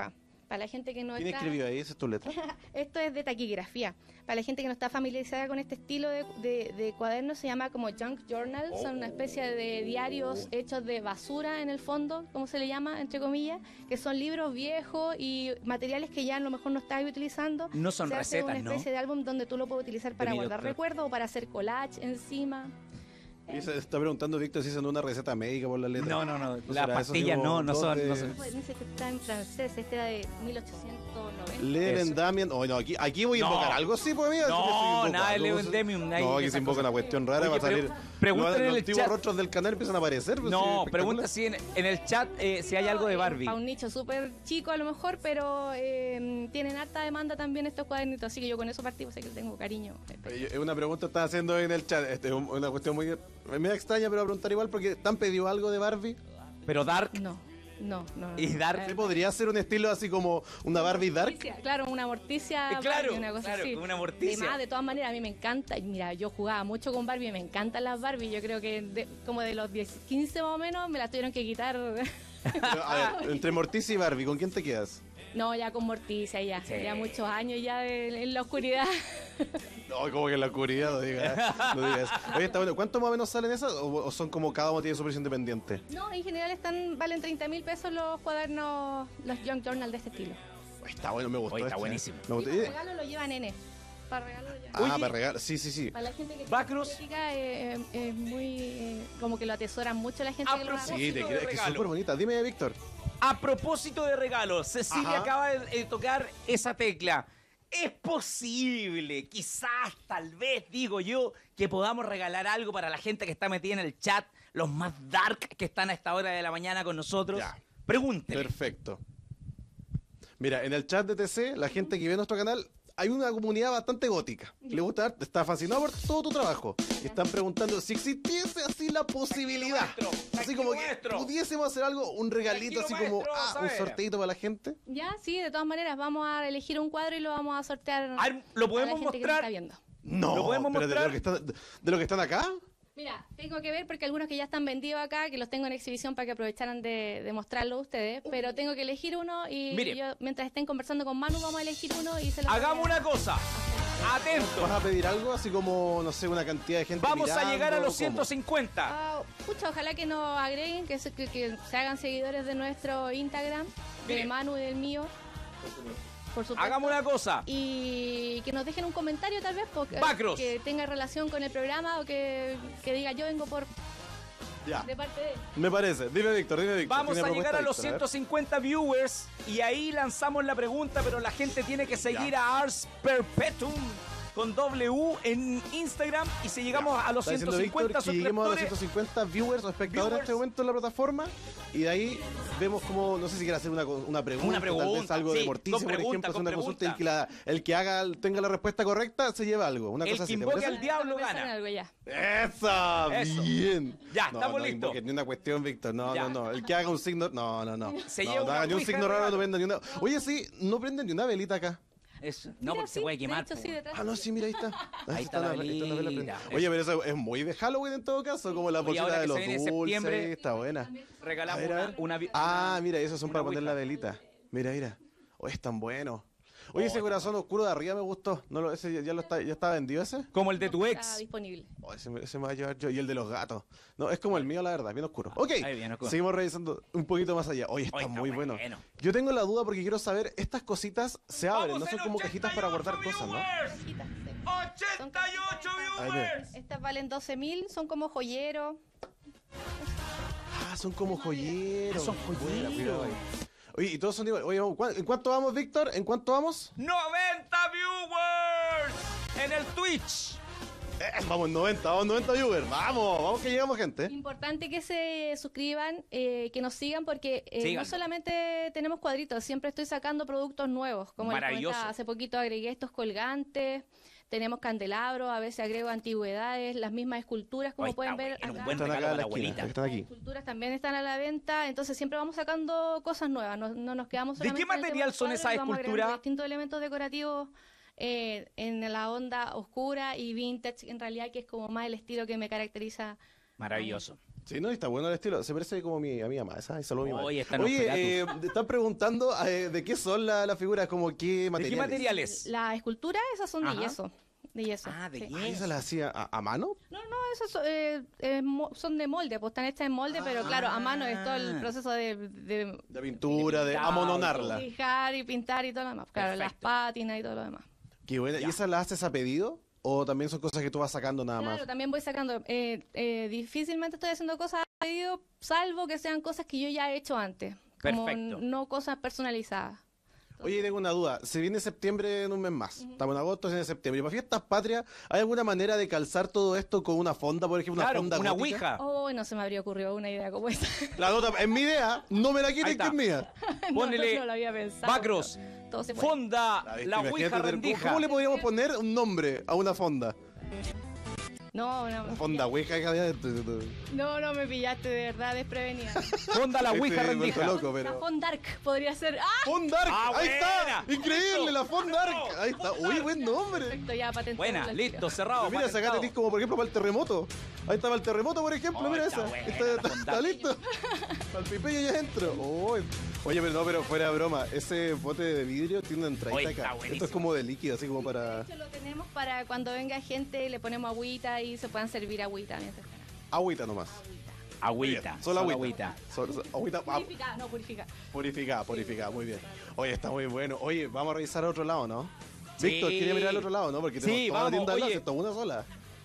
Speaker 5: Para la gente que no
Speaker 3: ¿Quién
Speaker 5: está...
Speaker 3: escribió ahí? ¿Esa es tu letra?
Speaker 5: Esto es de taquigrafía. Para la gente que no está familiarizada con este estilo de cuaderno, se llama como junk journal. Son una especie de diarios hechos de basura en el fondo, como se le llama, entre comillas, que son libros viejos y materiales que ya a lo mejor no estás utilizando.
Speaker 2: No son
Speaker 5: se hace
Speaker 2: recetas,
Speaker 5: una especie de álbum donde tú lo puedes utilizar para
Speaker 2: mi
Speaker 5: guardar
Speaker 2: doctor.
Speaker 5: recuerdos o para hacer collage encima.
Speaker 3: Y se está preguntando, Víctor, si es una receta médica por la letra.
Speaker 2: No. Las
Speaker 3: será eso,
Speaker 2: pastillas
Speaker 3: tipo,
Speaker 2: no
Speaker 3: dos
Speaker 2: son.
Speaker 3: de-
Speaker 2: No son.
Speaker 5: Pues dice que está en francés, este era de 1890.
Speaker 3: Leren
Speaker 2: Eso.
Speaker 3: Damian. Oh, no, aquí voy a
Speaker 2: No.
Speaker 3: invocar algo, sí, pues, amiga.
Speaker 2: No,
Speaker 3: Si
Speaker 2: nada de
Speaker 3: algo,
Speaker 2: Leo
Speaker 3: pues,
Speaker 2: Endemium.
Speaker 3: No, que se invoca una cuestión rara.
Speaker 2: Oye,
Speaker 3: Va a salir.
Speaker 2: pregunten en
Speaker 3: los
Speaker 2: el
Speaker 3: antiguos
Speaker 2: chat.
Speaker 3: rostros del canal empiezan a aparecer. Pues, sí,
Speaker 2: No,
Speaker 3: espectacular.
Speaker 2: pregunta si en el chat si hay algo de Barbie.
Speaker 5: Para un nicho súper chico a lo mejor, pero tienen harta demanda también estos cuadernitos, así que yo con eso partí, sé que tengo cariño.
Speaker 3: Es una pregunta que están haciendo en el chat. Es una cuestión muy media extraña, pero voy a preguntar igual porque ¿te han pedido algo de Barbie?
Speaker 2: Pero Dark
Speaker 5: No.
Speaker 2: y Dark.
Speaker 3: ¿Sí podría ser un estilo así como una Barbie Dark?
Speaker 5: Claro, una morticia,
Speaker 2: Claro,
Speaker 5: Barbie, una cosa
Speaker 2: claro,
Speaker 5: así.
Speaker 2: una morticia.
Speaker 5: De todas maneras, a mí me encanta. Y mira, yo jugaba mucho con Barbie, me encantan las Barbie. Yo creo que como de los 10, 15 más o menos, me las tuvieron que quitar.
Speaker 3: Pero, a ver, entre Morticia y Barbie, ¿con quién te quedas?
Speaker 5: No, ya con Morticia, ya.
Speaker 2: Sí.
Speaker 5: Ya muchos años ya en la oscuridad.
Speaker 3: No, como que en la oscuridad, no digas. No digas. Oye, está bueno. ¿Cuánto más o menos salen esas? ¿O son como cada uno tiene su precio independiente?
Speaker 5: No, en general valen 30.000 pesos los cuadernos, los junk journal de este estilo.
Speaker 3: Está bueno, me gustó.
Speaker 2: Oye, está
Speaker 3: este,
Speaker 2: buenísimo.
Speaker 3: Me gustó.
Speaker 5: Y para regalo lo lleva nene. Para regalo lo lleva.
Speaker 3: Ah,
Speaker 2: Oye.
Speaker 3: para regalar. Sí.
Speaker 5: Para la gente que
Speaker 2: Bacrus.
Speaker 5: estética, es muy como que lo atesoran mucho la gente
Speaker 2: A
Speaker 5: que lo
Speaker 2: propósito
Speaker 5: haga.
Speaker 3: Sí, te
Speaker 2: de
Speaker 3: quiero, es que es
Speaker 2: regalo.
Speaker 3: súper bonita. Dime, Víctor.
Speaker 2: A propósito de regalos, Cecilia
Speaker 3: Ajá.
Speaker 2: acaba de tocar esa tecla. Es posible, quizás, tal vez, digo yo, que podamos regalar algo para la gente que está metida en el chat, los más dark que están a esta hora de la mañana con nosotros.
Speaker 3: Ya.
Speaker 2: Pregúntele.
Speaker 3: Perfecto. Mira, en el chat de TC, la gente que ve nuestro canal, hay una comunidad bastante gótica. Le gusta, está fascinado por todo tu trabajo. Y están preguntando si existiese así la posibilidad. Así como que
Speaker 2: maestro.
Speaker 3: pudiésemos hacer algo, un regalito,
Speaker 2: Tranquilo,
Speaker 3: así como
Speaker 2: maestro,
Speaker 3: un
Speaker 2: vamos a ver.
Speaker 3: sorteito para la gente.
Speaker 5: Ya, sí, de todas maneras, vamos a elegir un cuadro y lo vamos a sortear
Speaker 2: A ver, ¿lo
Speaker 5: a la
Speaker 2: podemos
Speaker 5: gente que nos
Speaker 2: mostrar?
Speaker 5: está viendo.
Speaker 3: No,
Speaker 2: ¿Lo podemos
Speaker 3: pero
Speaker 2: mostrar?
Speaker 3: de lo que están acá.
Speaker 5: Mira, tengo que ver porque algunos que ya están vendidos acá, que los tengo en exhibición para que aprovecharan de mostrarlo a ustedes, pero tengo que elegir uno y
Speaker 2: Mire.
Speaker 5: yo, mientras estén conversando con Manu, vamos a elegir uno y se lo
Speaker 2: Hagamos
Speaker 5: voy a-
Speaker 2: una cosa. Atento.
Speaker 3: ¿Vas a pedir algo así como, no sé, una cantidad de gente
Speaker 2: Vamos a
Speaker 3: mirando,
Speaker 2: llegar a los
Speaker 3: ¿cómo?
Speaker 2: 150.
Speaker 5: Ah, pucha, ojalá que nos agreguen, que se hagan seguidores de nuestro Instagram, de
Speaker 2: Mire.
Speaker 5: Manu y del mío. Por supuesto.
Speaker 2: Hagamos una cosa.
Speaker 5: Y que nos dejen un comentario tal vez porque,
Speaker 2: Bacros.
Speaker 5: que tenga relación con el programa o que diga yo vengo
Speaker 3: Ya,
Speaker 5: de parte de él.
Speaker 3: me parece. Dime, Víctor.
Speaker 2: Vamos
Speaker 3: Tiene
Speaker 2: a llegar
Speaker 3: propuesta,
Speaker 2: a los
Speaker 3: Víctor, ver.
Speaker 2: 150 viewers y ahí lanzamos la pregunta, pero la gente tiene que seguir a Ars Perpetuum con W en Instagram y si llegamos a los
Speaker 3: Está diciendo
Speaker 2: 150
Speaker 3: Víctor que lleguemos a los
Speaker 2: suscriptores,
Speaker 3: 150 viewers o espectadores en
Speaker 2: Viewers.
Speaker 3: este momento en la plataforma y de ahí vemos como, no sé si quiere hacer una pregunta, tal vez
Speaker 2: pregunta,
Speaker 3: algo de
Speaker 2: sí,
Speaker 3: Morticia,
Speaker 2: con
Speaker 3: por
Speaker 2: pregunta,
Speaker 3: ejemplo, hacer
Speaker 2: con
Speaker 3: una consulta y
Speaker 2: pregunta.
Speaker 3: el que tenga la respuesta correcta se lleva algo, una
Speaker 2: El
Speaker 3: cosa
Speaker 2: que
Speaker 3: así, ¿te
Speaker 2: invoque
Speaker 3: parece?
Speaker 2: al diablo
Speaker 5: Pensar en
Speaker 2: gana.
Speaker 5: algo ya.
Speaker 3: ¡Esa!
Speaker 2: Eso.
Speaker 3: ¡Bien!
Speaker 2: Ya, estamos
Speaker 3: no
Speaker 2: listos.
Speaker 3: invoques ni una cuestión, Víctor, no,
Speaker 2: Ya.
Speaker 3: no. El que haga un signo, no.
Speaker 2: Se
Speaker 3: no,
Speaker 2: lleva
Speaker 3: no
Speaker 2: una
Speaker 3: haga ni un
Speaker 2: ouija
Speaker 3: signo
Speaker 2: de
Speaker 3: raro,
Speaker 2: regalo.
Speaker 3: no prenda ni una... Oye, sí, no prenden ni una velita acá.
Speaker 2: Eso, no,
Speaker 5: Mira,
Speaker 2: porque se
Speaker 5: sí,
Speaker 2: puede quemar.
Speaker 5: de hecho, sí,
Speaker 2: po.
Speaker 5: detrás.
Speaker 3: Ah, no, sí, mira, ahí está.
Speaker 2: Ahí está la
Speaker 3: ahí está la vela
Speaker 2: velita.
Speaker 3: prendida. Oye, pero eso es muy de Halloween en todo caso, como la
Speaker 2: Oye, ahora
Speaker 3: bolsita
Speaker 2: que
Speaker 3: de
Speaker 2: se
Speaker 3: los
Speaker 2: viene
Speaker 3: dulces.
Speaker 2: septiembre,
Speaker 3: Está buena.
Speaker 2: Regalamos
Speaker 3: A ver.
Speaker 2: una
Speaker 3: Ah, mira, esos son
Speaker 2: una
Speaker 3: para poner la
Speaker 2: ouija.
Speaker 3: velita. Mira. Oye, es tan bueno. Oye, ese corazón oscuro de arriba me gustó. No, ese ya está vendido ese.
Speaker 2: Como el de tu
Speaker 5: Está
Speaker 2: ex.
Speaker 5: disponible.
Speaker 3: Oh, ese me va a llevar yo. Y el de los gatos. No, es como el mío, la verdad, bien oscuro. Ok,
Speaker 2: Ahí, bien oscuro.
Speaker 3: seguimos revisando un poquito más allá. Oye, está
Speaker 2: Oye, está
Speaker 3: muy bueno.
Speaker 2: bueno.
Speaker 3: Yo tengo la duda porque quiero saber, estas cositas se abren,
Speaker 2: Vamos
Speaker 3: no son
Speaker 2: en
Speaker 3: como cajitas para guardar
Speaker 2: 88
Speaker 3: cosas, ¿no?
Speaker 2: viewers.
Speaker 5: Cajitas, sí.
Speaker 2: 88
Speaker 3: Ahí ve.
Speaker 2: viewers.
Speaker 5: Estas valen 12.000, son como joyeros.
Speaker 3: Ah, son como joyeros.
Speaker 2: Son
Speaker 3: Buena,
Speaker 2: joyeros.
Speaker 3: cuidado ahí. Oye, y todos son igual. Oye, ¿en cuánto vamos, Víctor? ¿En cuánto vamos?
Speaker 2: 90 viewers en el Twitch.
Speaker 3: Vamos, 90 viewers. Vamos que llegamos, gente.
Speaker 5: Importante que se suscriban, que nos sigan, porque no
Speaker 2: Síganos.
Speaker 5: solamente tenemos cuadritos, siempre estoy sacando productos nuevos. Como les
Speaker 2: Maravilloso.
Speaker 5: comentaba, hace poquito agregué estos colgantes, tenemos candelabros, a veces agrego antigüedades, las mismas esculturas, como
Speaker 2: Ay,
Speaker 5: pueden
Speaker 2: está
Speaker 5: ver
Speaker 2: bueno, un
Speaker 5: acá.
Speaker 2: buen
Speaker 3: Están
Speaker 2: regalo
Speaker 3: acá
Speaker 2: para
Speaker 3: en
Speaker 2: la
Speaker 3: la esquina.
Speaker 2: abuelita.
Speaker 3: Están aquí.
Speaker 5: Las esculturas también están a la venta, entonces siempre vamos sacando cosas nuevas, no nos quedamos
Speaker 2: ¿De qué
Speaker 5: solamente en el tema
Speaker 2: material
Speaker 5: del
Speaker 2: son
Speaker 5: cuadro,
Speaker 2: esas
Speaker 5: y vamos agregando
Speaker 2: esculturas?
Speaker 5: distintos elementos decorativos en la onda oscura y vintage, en realidad, que es como más el estilo que me caracteriza.
Speaker 2: Maravilloso.
Speaker 3: Sí, no, está bueno el estilo. Se parece como a mi mamá. Esa saludo a mi madre.
Speaker 2: Oye, está
Speaker 3: Oye, te están preguntando de qué son las figuras, como qué
Speaker 2: ¿De
Speaker 3: materiales.
Speaker 2: qué materiales?
Speaker 5: La escultura, esas son
Speaker 2: Ajá.
Speaker 5: de yeso. De yeso.
Speaker 2: Ah, de
Speaker 5: sí.
Speaker 2: yeso.
Speaker 3: Ah, ¿esa la hacía a mano?
Speaker 5: No, esas son de molde, pues están hechas en molde, pero claro, a mano es todo el proceso de
Speaker 3: De pintura, de
Speaker 2: pintado,
Speaker 3: amononarla.
Speaker 5: fijar y pintar y todo lo demás. Claro, las
Speaker 2: Perfecto.
Speaker 5: pátinas y todo lo demás.
Speaker 3: Qué buena. ¿Y esas las haces a pedido? ¿O también son cosas que tú vas sacando nada más?
Speaker 5: Claro, también voy sacando. Difícilmente estoy haciendo cosas a pedido, salvo que sean cosas que yo ya he hecho antes. Como
Speaker 2: Perfecto.
Speaker 5: no cosas personalizadas.
Speaker 3: Oye, tengo una duda. Se viene septiembre en un mes más. Estamos en agosto, se viene septiembre. Y para fiestas patrias, ¿hay alguna manera de calzar todo esto con una fonda, por ejemplo?
Speaker 2: Claro,
Speaker 3: fonda
Speaker 2: una
Speaker 3: gótica?
Speaker 2: ouija.
Speaker 5: Oh, no se me habría ocurrido una idea como esa.
Speaker 3: La nota es mi idea, no me la
Speaker 2: Ahí
Speaker 3: quiten
Speaker 2: está.
Speaker 3: que es mía.
Speaker 2: Ponele
Speaker 5: no lo había pensado.
Speaker 2: Bacros,
Speaker 5: pero todo se puede.
Speaker 2: fonda,
Speaker 3: ¿Viste?
Speaker 2: la ouija
Speaker 3: Imagínate tener-
Speaker 2: rendija.
Speaker 3: ¿Cómo le podríamos poner un nombre a una fonda?
Speaker 5: No,
Speaker 3: La fonda ouija, hija de...
Speaker 5: no me pillaste de verdad desprevenida.
Speaker 2: Fonda, la
Speaker 3: Este
Speaker 2: ouija
Speaker 3: vuelto
Speaker 2: rendija.
Speaker 3: loco,
Speaker 5: La
Speaker 3: pero...
Speaker 5: Fondark podría ser. ¡Ah!
Speaker 3: ¡Fondark!
Speaker 2: Ah,
Speaker 3: ¡Ahí
Speaker 2: buena.
Speaker 3: está! ¡Increíble! ¡La Fondark! Ahí está. ¡Uy, buen nombre!
Speaker 5: Perfecto, ya patentado.
Speaker 2: Buena, listo, cerrado.
Speaker 3: Pero mira,
Speaker 2: patentado.
Speaker 3: sacate tenés como por ejemplo para el terremoto. Ahí estaba el terremoto, por ejemplo,
Speaker 2: Oh,
Speaker 3: mira
Speaker 2: está
Speaker 3: esa.
Speaker 2: buena
Speaker 3: Está,
Speaker 2: la
Speaker 3: está-
Speaker 2: fondata.
Speaker 3: está listo. Para el pipeño ya adentro. Oh, oye, pero no, pero fuera de broma. Ese bote de vidrio tiene una entradita
Speaker 2: Oye, está
Speaker 3: acá. Esto
Speaker 2: buenísimo.
Speaker 3: es como de líquido, así como para
Speaker 5: Lo tenemos para cuando venga gente, le ponemos agüita y se puedan servir agüita mientras espera.
Speaker 3: agüita nomás.
Speaker 2: Agüita,
Speaker 3: Solo agüita.
Speaker 2: agüita.
Speaker 3: Agüita
Speaker 5: Purifica, no, purifica.
Speaker 3: purificada, muy bien. Oye, está muy bueno. Oye, vamos a revisar al otro lado, ¿no?
Speaker 2: Sí.
Speaker 3: Víctor, quería mirar al otro lado, ¿no? Porque
Speaker 2: Sí,
Speaker 3: tenemos toda
Speaker 2: vamos,
Speaker 3: la tienda al lado,
Speaker 2: oye.
Speaker 3: esto es una sola.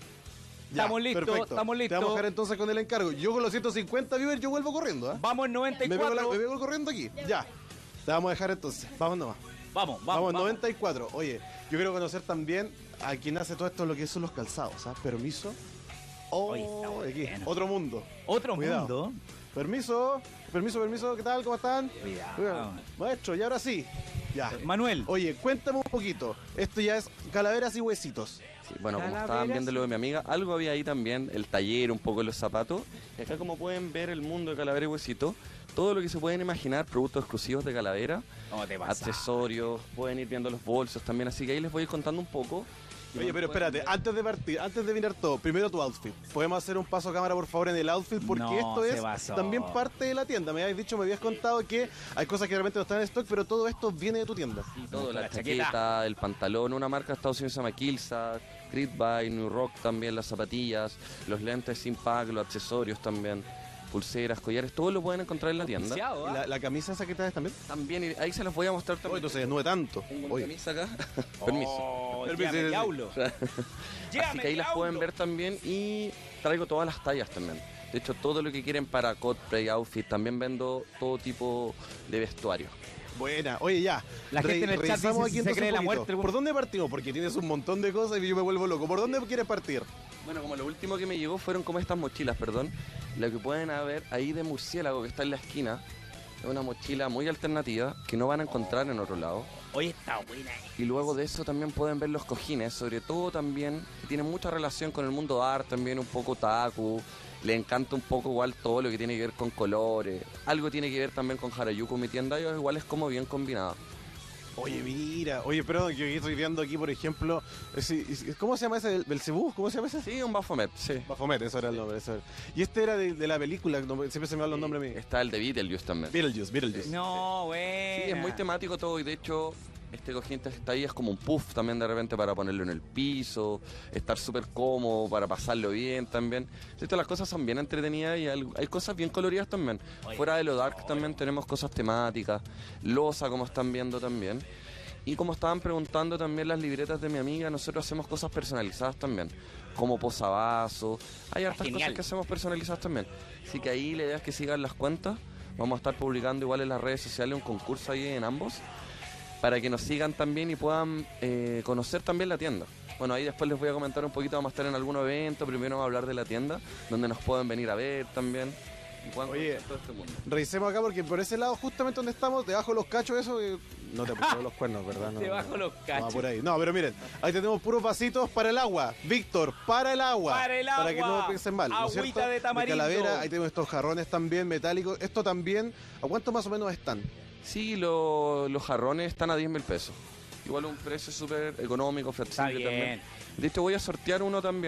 Speaker 2: Estamos listos,
Speaker 3: perfecto.
Speaker 2: estamos
Speaker 3: Te
Speaker 2: listos.
Speaker 3: vamos a dejar entonces con el encargo. Yo con los 150 viewers, yo vuelvo corriendo, ¿ah?
Speaker 2: Vamos en
Speaker 3: Me
Speaker 2: 94.
Speaker 3: pego corriendo aquí. Ya. Te vamos a dejar entonces. Vamos nomás.
Speaker 2: Vamos,
Speaker 3: Vamos, 94. Oye, yo quiero conocer también a quien hace todo esto, lo que son los calzados, ¿ah? Permiso. Oh,
Speaker 2: Oye, está
Speaker 3: aquí.
Speaker 2: bueno.
Speaker 3: Otro mundo.
Speaker 2: Otro
Speaker 3: Cuidado.
Speaker 2: mundo.
Speaker 3: Permiso. ¿Qué tal? ¿Cómo están?
Speaker 2: Cuidado.
Speaker 3: Maestro, y ahora sí. Ya.
Speaker 2: Manuel.
Speaker 3: Oye, cuéntame un poquito. Esto ya es calaveras y huesitos.
Speaker 4: Sí, bueno, como
Speaker 2: Calaveras.
Speaker 4: estaban viendo lo de mi amiga, algo había ahí también, el taller, un poco los zapatos. Y acá como pueden ver el mundo de Calavera y Huesito, todo lo que se pueden imaginar, productos exclusivos de Calavera,
Speaker 2: ¿Cómo te pasa?
Speaker 4: accesorios, pueden ir viendo los bolsos también, así que ahí les voy a ir contando un poco. Y
Speaker 3: Oye, pero
Speaker 4: pueden
Speaker 3: espérate,
Speaker 4: ver-
Speaker 3: antes de partir, antes de mirar todo, primero tu outfit. ¿Podemos hacer un paso a cámara, por favor, en el outfit? Porque
Speaker 2: No,
Speaker 3: esto
Speaker 2: se
Speaker 3: es
Speaker 2: pasó.
Speaker 3: también parte de la tienda. Me habías dicho, me habías contado que hay cosas que realmente no están en stock, pero todo esto viene de tu tienda.
Speaker 4: Todo, la
Speaker 2: La
Speaker 4: chaqueta,
Speaker 2: chaqueta.
Speaker 4: el pantalón, una marca de Estados Unidos se llama Kilsa, Creedby, New Rock también, las zapatillas, los lentes sin pack, los accesorios también, pulseras, collares, todo lo pueden encontrar en la tienda.
Speaker 2: Oficiado,
Speaker 3: ¿Y
Speaker 2: ¿ah?
Speaker 3: la camisa esa que traes también?
Speaker 4: También, y ahí se los voy a mostrar
Speaker 3: Oye,
Speaker 4: también.
Speaker 3: entonces desnude tanto.
Speaker 4: Tengo mi
Speaker 3: Oye.
Speaker 4: camisa acá. Permiso.
Speaker 2: Oh,
Speaker 3: Permiso.
Speaker 2: llévame, diablo.
Speaker 4: Así
Speaker 2: Llévame,
Speaker 4: que ahí las
Speaker 2: diablo.
Speaker 4: pueden ver también y traigo todas las tallas también. De hecho, todo lo que quieren para cosplay, outfit, también vendo todo tipo de vestuario.
Speaker 3: Buena. Oye, ya.
Speaker 2: La gente en el chat
Speaker 3: revisamos
Speaker 2: dice si se
Speaker 3: entonces
Speaker 2: cree
Speaker 3: un
Speaker 2: la
Speaker 3: poquito.
Speaker 2: muerte, el
Speaker 3: ¿Por dónde partimos? Porque tienes un montón de cosas y yo me vuelvo loco. ¿Por dónde quieres partir?
Speaker 4: Bueno, como lo último que me llegó fueron como estas mochilas, perdón. Lo que pueden ver ahí de murciélago que está en la esquina. Es una mochila muy alternativa que no van a encontrar en otro lado.
Speaker 2: Oye, está buena.
Speaker 4: Y luego de eso también pueden ver los cojines, sobre todo también, que tienen mucha relación con el mundo art, también un poco otaku. Le encanta un poco igual todo lo que tiene que ver con colores. Algo tiene que ver también con Harajuku, mi tienda, y igual es como bien combinado.
Speaker 3: Oye, mira. Oye, perdón, yo estoy viendo aquí, por ejemplo. ¿Cómo se llama ese? ¿Belcebú? ¿Cómo se llama ese?
Speaker 4: Sí, un Baphomet, sí.
Speaker 3: Baphomet, eso era el nombre. Eso era. Y este era de la película, siempre se me van los nombres a mí.
Speaker 4: Está el de Beetlejuice también.
Speaker 3: Beetlejuice.
Speaker 2: No, güey.
Speaker 4: Sí, es muy temático todo y de hecho este cojín que está ahí es como un puff también de repente para ponerlo en el piso, estar súper cómodo, para pasarlo bien también. Estas las cosas son bien entretenidas y hay cosas bien coloridas también.
Speaker 2: Oye.
Speaker 4: Fuera de lo dark también tenemos cosas temáticas, losa como están viendo también. Y como estaban preguntando también las libretas de mi amiga, nosotros hacemos cosas personalizadas también, como posavasos. Hay hartas
Speaker 2: Genial.
Speaker 4: cosas que hacemos personalizadas también. Así que ahí la idea es que sigan las cuentas. Vamos a estar publicando igual en las redes sociales un concurso ahí en ambos, para que nos sigan también y puedan conocer también la tienda. Bueno, ahí después les voy a comentar un poquito, vamos a estar en algún evento, primero vamos a hablar de la tienda, donde nos pueden venir a ver también. Y puedan
Speaker 3: Oye,
Speaker 4: conocer todo este mundo.
Speaker 3: Revisemos acá porque por ese lado, justamente donde estamos, debajo de los cachos, eso. No te pusieron los cuernos, ¿verdad? No,
Speaker 2: Debajo de los
Speaker 3: no,
Speaker 2: cachos.
Speaker 3: por ahí. No, pero miren, ahí tenemos puros pasitos para el agua. Víctor, para el agua.
Speaker 2: Para el
Speaker 3: Para que no
Speaker 2: agua.
Speaker 3: piensen mal. ¿no es
Speaker 2: Agüita
Speaker 3: cierto?
Speaker 2: de tamarindo.
Speaker 3: Calavera, ahí tenemos estos jarrones también metálicos. Esto también, ¿a cuánto más o menos están?
Speaker 4: Sí, los jarrones están a 10.000 pesos. Igual un precio súper económico,
Speaker 2: Está
Speaker 4: flexible
Speaker 2: bien.
Speaker 4: también. De hecho voy a sortear uno también,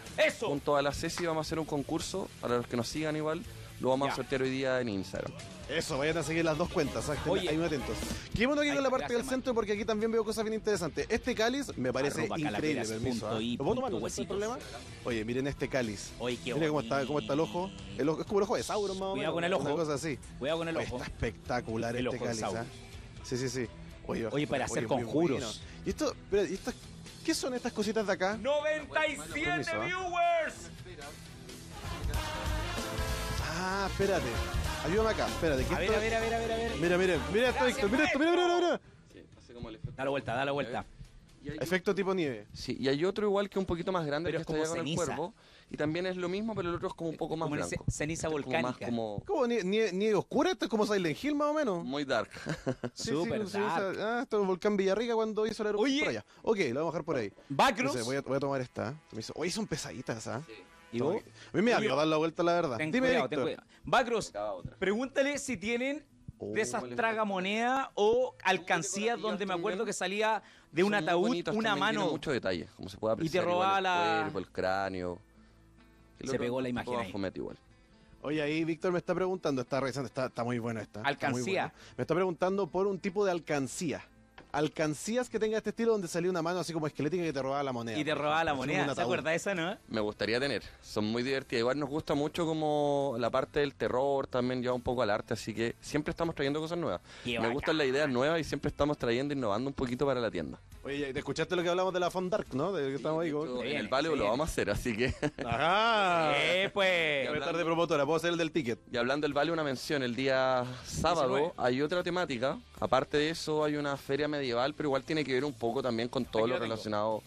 Speaker 2: ¡Eso!
Speaker 4: junto a la Ceci vamos a hacer un concurso, para los que nos sigan igual, lo vamos
Speaker 2: Ya.
Speaker 4: a sortear hoy día en Instagram.
Speaker 3: Eso, vayan a seguir las dos cuentas,
Speaker 2: Oye.
Speaker 3: ahí muy atentos. Quedémonos aquí
Speaker 2: Ay,
Speaker 3: con la parte
Speaker 2: gracias,
Speaker 3: del centro porque aquí también veo cosas bien interesantes. Este cáliz me parece increíble, permiso. ¿Ah? ¿Lo puedo tomar? ¿No hay problema? Oye, miren este cáliz.
Speaker 2: Oye, qué
Speaker 3: Mira cómo está el ojo. El ojo es como el ojo de Sauron, más o menos.
Speaker 2: Cuidado con el ojo.
Speaker 3: Una cosa así.
Speaker 2: Cuidado con el
Speaker 3: Oye,
Speaker 2: ojo.
Speaker 3: está espectacular
Speaker 2: El
Speaker 3: este
Speaker 2: ojo de
Speaker 3: cáliz.
Speaker 2: Sauron.
Speaker 3: ¿Ah? Sí, sí, sí.
Speaker 2: Oye, para hacer
Speaker 3: muy
Speaker 2: conjuros.
Speaker 3: bueno. ¿Y esto, espera, ¿y estas, qué son estas cositas de acá?
Speaker 2: 97
Speaker 3: Permiso, ¿ah?
Speaker 2: viewers.
Speaker 3: Ah, espérate. Ayúdame acá, espérate. que
Speaker 2: A ver,
Speaker 3: esto-
Speaker 2: a ver, a ver, a ver, a ver.
Speaker 3: Mira, mira esto,
Speaker 2: Gracias,
Speaker 3: Víctor, mira esto, mira, mira, mira.
Speaker 4: Sí, hace como el efecto.
Speaker 2: Dale vuelta, dale vuelta.
Speaker 4: Y hay,
Speaker 3: Efecto tipo nieve.
Speaker 4: sí, y hay otro igual que un poquito más grande,
Speaker 2: Pero
Speaker 4: que
Speaker 2: es
Speaker 4: está
Speaker 2: como
Speaker 4: allá con el
Speaker 2: ceniza.
Speaker 4: cuervo. Y también es lo mismo, pero el otro es como un poco más
Speaker 2: Como una
Speaker 4: blanco.
Speaker 2: ceniza
Speaker 4: Este es como más
Speaker 2: volcánica.
Speaker 4: como
Speaker 3: ¿Cómo? ¿Nieve oscura? Esto es como Silent Hill, más o menos.
Speaker 4: muy dark.
Speaker 3: Sí,
Speaker 2: Súper
Speaker 3: sí,
Speaker 2: dark.
Speaker 3: esto es el volcán Villarrica cuando hizo la erupción
Speaker 2: Oye.
Speaker 3: por allá. Ok, lo vamos a dejar por ahí.
Speaker 2: Bacrus.
Speaker 3: Entonces, voy a tomar esta. Permiso. Oye, son pesaditas, ¿ah?
Speaker 2: Y
Speaker 3: Toma
Speaker 2: vos,
Speaker 3: aquí. A mí me da
Speaker 2: Oye,
Speaker 3: miedo dar la vuelta, la verdad.
Speaker 2: ten
Speaker 3: Dime,
Speaker 2: cuidado, ten
Speaker 3: Víctor.
Speaker 2: cuidado. Bacrus,
Speaker 4: Acaba otra.
Speaker 2: pregúntale si tienen
Speaker 3: Oh,
Speaker 2: de esas
Speaker 4: vale.
Speaker 2: tragamonedas o alcancías
Speaker 4: decorativas
Speaker 2: donde me acuerdo
Speaker 4: también.
Speaker 2: que salía de un
Speaker 4: Son muy
Speaker 2: ataúd
Speaker 4: bonitas,
Speaker 2: una
Speaker 4: también tienen
Speaker 2: mano.
Speaker 4: mucho detalle, como se puede
Speaker 2: Y te
Speaker 4: apreciar. igual
Speaker 2: robaba
Speaker 4: el
Speaker 2: la-
Speaker 4: cuerpo, el cráneo. El
Speaker 2: Se
Speaker 4: otro
Speaker 2: pegó la
Speaker 4: un
Speaker 2: imagen
Speaker 4: poco
Speaker 2: ahí.
Speaker 4: más fomete igual.
Speaker 3: Oye, ahí Víctor me está preguntando, está revisando, está muy bueno esta. está muy
Speaker 2: Alcancía.
Speaker 3: buena. Me está preguntando por un tipo de alcancía. Alcancías que tenga este estilo donde salía una mano así como esquelética que te robaba la moneda.
Speaker 2: Y te
Speaker 3: por
Speaker 2: robaba la
Speaker 3: ejemplo. Es como
Speaker 2: moneda.
Speaker 3: un
Speaker 2: ¿Se
Speaker 3: ataúd.
Speaker 2: acuerda de esa, no?
Speaker 4: Me gustaría tener, son muy divertidas. Igual nos gusta mucho como la parte del terror, también lleva un poco al arte, así que siempre estamos trayendo cosas nuevas.
Speaker 2: Qué
Speaker 4: Me
Speaker 2: bacán.
Speaker 4: gustan las ideas nuevas y siempre estamos trayendo, innovando un poquito para la tienda.
Speaker 3: Oye, ¿te escuchaste lo que hablamos de la Font Dark, no? De que estamos ahí.
Speaker 4: En
Speaker 2: viene,
Speaker 4: el Valeo
Speaker 2: se
Speaker 4: lo
Speaker 2: viene.
Speaker 4: vamos a hacer, así que...
Speaker 3: Ajá.
Speaker 2: Pues.
Speaker 3: Voy a estar de promotora, puedo hacer el del ticket.
Speaker 4: Y hablando del Valeo, una mención, el día sábado
Speaker 2: 19.
Speaker 4: hay otra temática. Aparte de eso hay una feria medieval, pero igual tiene que ver un poco también con todo
Speaker 2: Aquí
Speaker 4: lo
Speaker 2: lo tengo.
Speaker 4: relacionado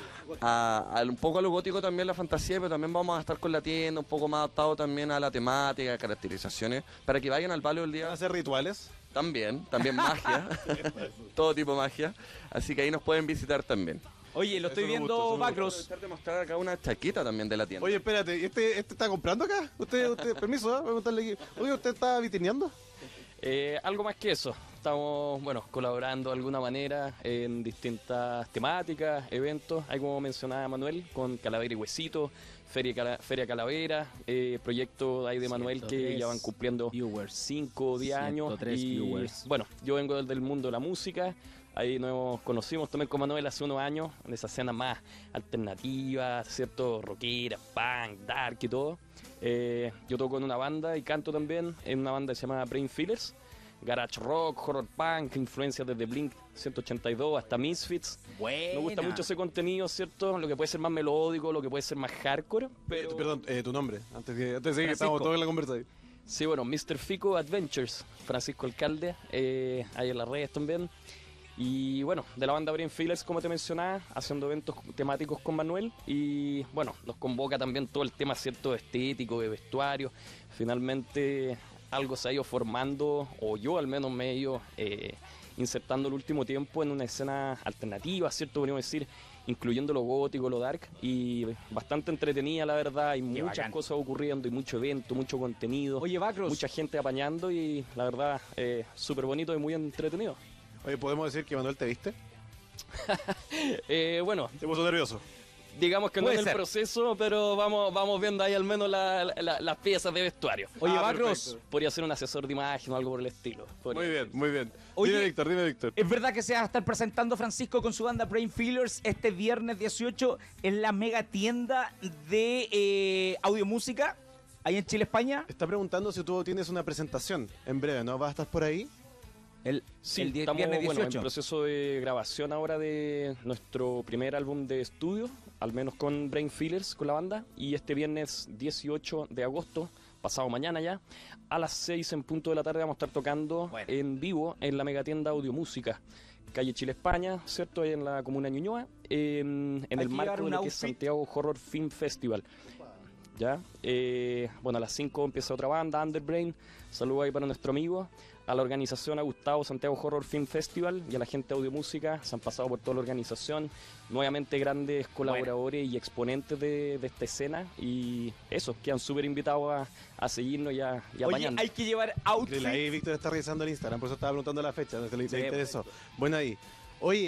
Speaker 4: un poco a lo gótico también, la fantasía, pero también vamos a estar con la tienda, un poco más adaptado también a la temática, caracterizaciones, para que vayan al Valeo el
Speaker 3: ¿Van
Speaker 4: día
Speaker 3: a hacer rituales?
Speaker 4: también magia, todo tipo de magia, así que ahí nos pueden visitar también.
Speaker 2: Oye, lo estoy
Speaker 3: Eso me
Speaker 2: viendo,
Speaker 3: gusta, eso me gusta.
Speaker 2: Bacrus.
Speaker 4: Aprovechar de mostrar acá una chaqueta también de la tienda.
Speaker 3: Oye, espérate, ¿este está comprando acá? ¿Usted, permiso, voy a preguntarle aquí. Oye, ¿usted está vitrineando?
Speaker 6: Algo más que eso. Estamos, bueno, colaborando de alguna manera en distintas temáticas, eventos. Hay como mencionaba Manuel, con Calavera y Huesito, Feria Calavera, proyecto ahí de Manuel que
Speaker 2: 103
Speaker 6: ya van cumpliendo
Speaker 2: viewers.
Speaker 6: 5 o 10 años.
Speaker 2: 103
Speaker 6: Y
Speaker 2: viewers.
Speaker 6: bueno, yo vengo del mundo de la música. Ahí nos conocimos también con Manuel hace unos años, en esa escena más alternativa, ¿cierto? Rockera, punk, dark y todo. Yo toco en una banda y canto también en una banda que se llama Brain Fillers. Garage rock, horror punk, influencias desde Blink 182 hasta Misfits. Me gusta mucho ese contenido, ¿cierto? Lo que puede ser más melódico, lo que puede ser más hardcore. Pero
Speaker 3: Perdón, tu nombre, antes de seguir, que
Speaker 6: Francisco.
Speaker 3: estamos todos en la conversa ahí.
Speaker 6: sí, bueno, Mr. Fico Adventures, Francisco Alcalde, ahí en las redes también. Y bueno, de la banda Brain Fillers, como te mencionaba, haciendo eventos temáticos con Manuel. Y bueno, nos convoca también todo el tema, ¿cierto? Estético, de vestuario. Finalmente algo se ha ido formando, o yo al menos me he ido insertando el último tiempo en una escena alternativa, ¿cierto? Podríamos decir, incluyendo lo gótico, lo dark, y bastante entretenida, la verdad. Hay
Speaker 2: Qué
Speaker 6: muchas
Speaker 2: bacán.
Speaker 6: cosas ocurriendo, y mucho evento, mucho contenido,
Speaker 2: Oye, Bacrus.
Speaker 6: mucha gente apañando, y la verdad, súper bonito y muy entretenido.
Speaker 3: Oye, ¿podemos decir que Manuel te viste?
Speaker 6: Bueno,
Speaker 3: Te puso nervioso.
Speaker 6: digamos que no
Speaker 2: Puede
Speaker 6: en el
Speaker 2: ser.
Speaker 6: proceso, pero vamos viendo ahí al menos las piezas de vestuario.
Speaker 2: Oye,
Speaker 3: Ah,
Speaker 2: Bacrus.
Speaker 3: perfecto.
Speaker 6: Podría ser un asesor de imagen o algo por el estilo.
Speaker 3: Muy bien, muy bien.
Speaker 2: Oye.
Speaker 3: Dime, Víctor, dime, Víctor.
Speaker 2: ¿Es verdad que se va a estar presentando Francisco con su banda Brain Fillers este viernes 18 en la mega tienda de audiomúsica ahí en Chile, España?
Speaker 3: Está preguntando si tú tienes una presentación en breve, ¿no? ¿Vas a estar por ahí?
Speaker 6: Sí,
Speaker 2: el
Speaker 6: estamos
Speaker 2: viernes
Speaker 6: bueno,
Speaker 2: 18.
Speaker 6: en proceso de grabación ahora de nuestro primer álbum de estudio, al menos con Brain Fillers, con la banda. Y este viernes 18 de agosto, pasado mañana ya, a las 6 en punto de la tarde vamos a estar tocando
Speaker 2: Bueno.
Speaker 6: en vivo en la megatienda Audiomúsica, calle Chile, España, ¿cierto? Ahí en la comuna de Ñuñoa, en
Speaker 2: Hay
Speaker 6: el
Speaker 2: que
Speaker 6: marco
Speaker 2: llevar
Speaker 6: de
Speaker 2: un
Speaker 6: lo que es
Speaker 2: outfit.
Speaker 6: Santiago Horror Film Festival. ¿Ya? Bueno, a las 5 empieza otra banda, Underbrain. Saludos ahí para nuestro amigo. A la organización, a Gustavo, Santiago Horror Film Festival, y a la gente de Audiomúsica. Se han pasado por toda la organización. Nuevamente grandes colaboradores y exponentes de esta escena. Y eso, quedan súper invitados a seguirnos y a
Speaker 2: Oye,
Speaker 6: apañando.
Speaker 2: hay que llevar
Speaker 3: Increíble. Ahí
Speaker 2: outfit.
Speaker 3: Víctor está revisando el Instagram, por eso estaba preguntando la fecha, no se le
Speaker 2: Sí.
Speaker 3: interesó. Bueno ahí. Oye,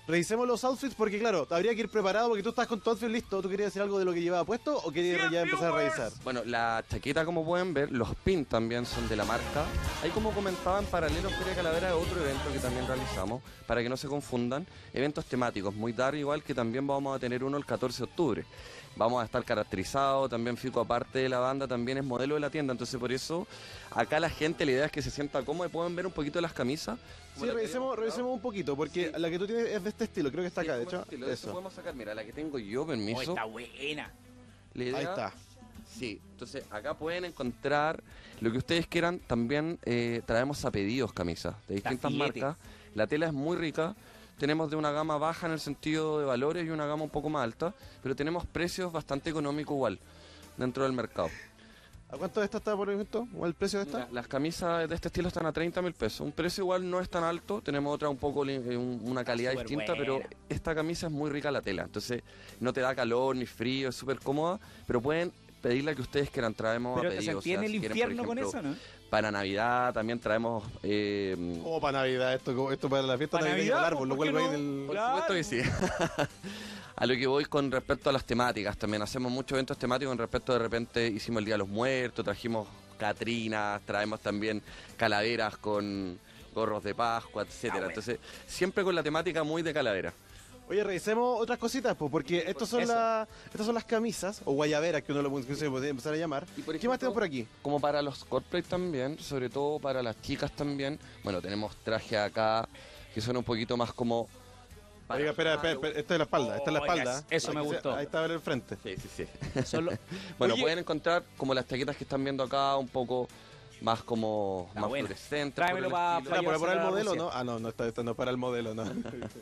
Speaker 3: Revisemos los outfits porque, claro, habría que ir preparado porque tú estás con tu outfit listo. ¿Tú querías decir algo de lo que llevaba puesto o querías ya empezar a revisar?
Speaker 4: Bueno, la chaqueta, como pueden ver, los pins también son de la marca. Ahí, como comentaba, en paralelo a Feria Calavera es otro evento que también realizamos, para que no se confundan, eventos temáticos, muy tarde, igual que también vamos a tener uno el 14 de octubre. Vamos a estar caracterizados, también Fico, aparte de la banda, también es modelo de la tienda, entonces por eso acá la gente, la idea es que se sienta cómoda y puedan ver un poquito de las camisas.
Speaker 3: Sí, revisemos un poquito, porque la que tú tienes es de este estilo, creo que está acá, de hecho.
Speaker 4: Eso podemos sacar, mira, la que tengo yo, permiso.
Speaker 2: Está buena.
Speaker 4: La idea,
Speaker 3: Ahí está.
Speaker 4: Sí, entonces acá pueden encontrar lo que ustedes quieran. También traemos a pedidos camisas de distintas
Speaker 2: Tafilete.
Speaker 4: marcas. La tela es muy rica. Tenemos de una gama baja en el sentido de valores y una gama un poco más alta, pero tenemos precios bastante económicos igual dentro del mercado.
Speaker 3: ¿A cuánto de esta está por ejemplo? ¿O el precio de esta?
Speaker 4: Mira, las camisas de este estilo están a 30.000 pesos. Un precio igual no es tan alto, tenemos otra un poco una calidad
Speaker 2: Súper
Speaker 4: distinta,
Speaker 2: buena.
Speaker 4: pero esta camisa es muy rica la tela, entonces no te da calor ni frío, es súper cómoda, pero pueden pedir la que ustedes quieran, traemos
Speaker 2: Pero
Speaker 4: a
Speaker 2: te
Speaker 4: pedido.
Speaker 2: sentí en el
Speaker 4: si quieren,
Speaker 2: infierno
Speaker 4: por
Speaker 2: con
Speaker 4: ejemplo,
Speaker 2: eso, ¿no?
Speaker 4: Para Navidad también traemos...
Speaker 3: Oh, para Navidad, esto para la fiesta
Speaker 2: ¿Para
Speaker 3: navideña del
Speaker 2: Navidad?
Speaker 3: árbol, lo
Speaker 2: ¿Por qué
Speaker 3: cuelgo ahí
Speaker 2: no?
Speaker 3: en el...
Speaker 4: Por
Speaker 2: Claro.
Speaker 4: supuesto que sí. A lo que voy con respecto a las temáticas también. Hacemos muchos eventos temáticos con respecto, de repente hicimos el Día de los Muertos, trajimos catrinas, traemos también calaveras con gorros de Pascua, etcétera.
Speaker 2: bueno.
Speaker 4: Entonces, siempre con la temática muy de calavera.
Speaker 3: Oye, revisemos otras cositas, pues, porque estas son
Speaker 2: eso.
Speaker 3: estas son las camisas, o guayaberas, que uno lo puede empezar a llamar.
Speaker 4: Y por
Speaker 3: ¿Qué más
Speaker 4: ejemplo,
Speaker 3: tenemos por aquí?
Speaker 4: Como para los cosplay también, sobre todo para las chicas también. Bueno, tenemos trajes acá que son un poquito más como... para
Speaker 3: Oiga, espera, esta es la espalda, esta es la
Speaker 2: Oiga,
Speaker 3: espalda.
Speaker 2: eso me
Speaker 3: Aquí
Speaker 2: gustó.
Speaker 3: Ahí está en el frente.
Speaker 4: Sí, sí, sí.
Speaker 2: Solo...
Speaker 4: Bueno,
Speaker 2: Oye,
Speaker 4: pueden encontrar como las chaquetas que están viendo acá, un poco más como
Speaker 2: Está
Speaker 4: más
Speaker 2: buena.
Speaker 4: fluorescentes.
Speaker 2: Tráemelo
Speaker 4: por el
Speaker 2: pa-
Speaker 4: estilo.
Speaker 3: Ah, por el
Speaker 2: a
Speaker 3: modelo,
Speaker 2: Rusia.
Speaker 3: ¿no? Ah, no, esta no es para el modelo, no.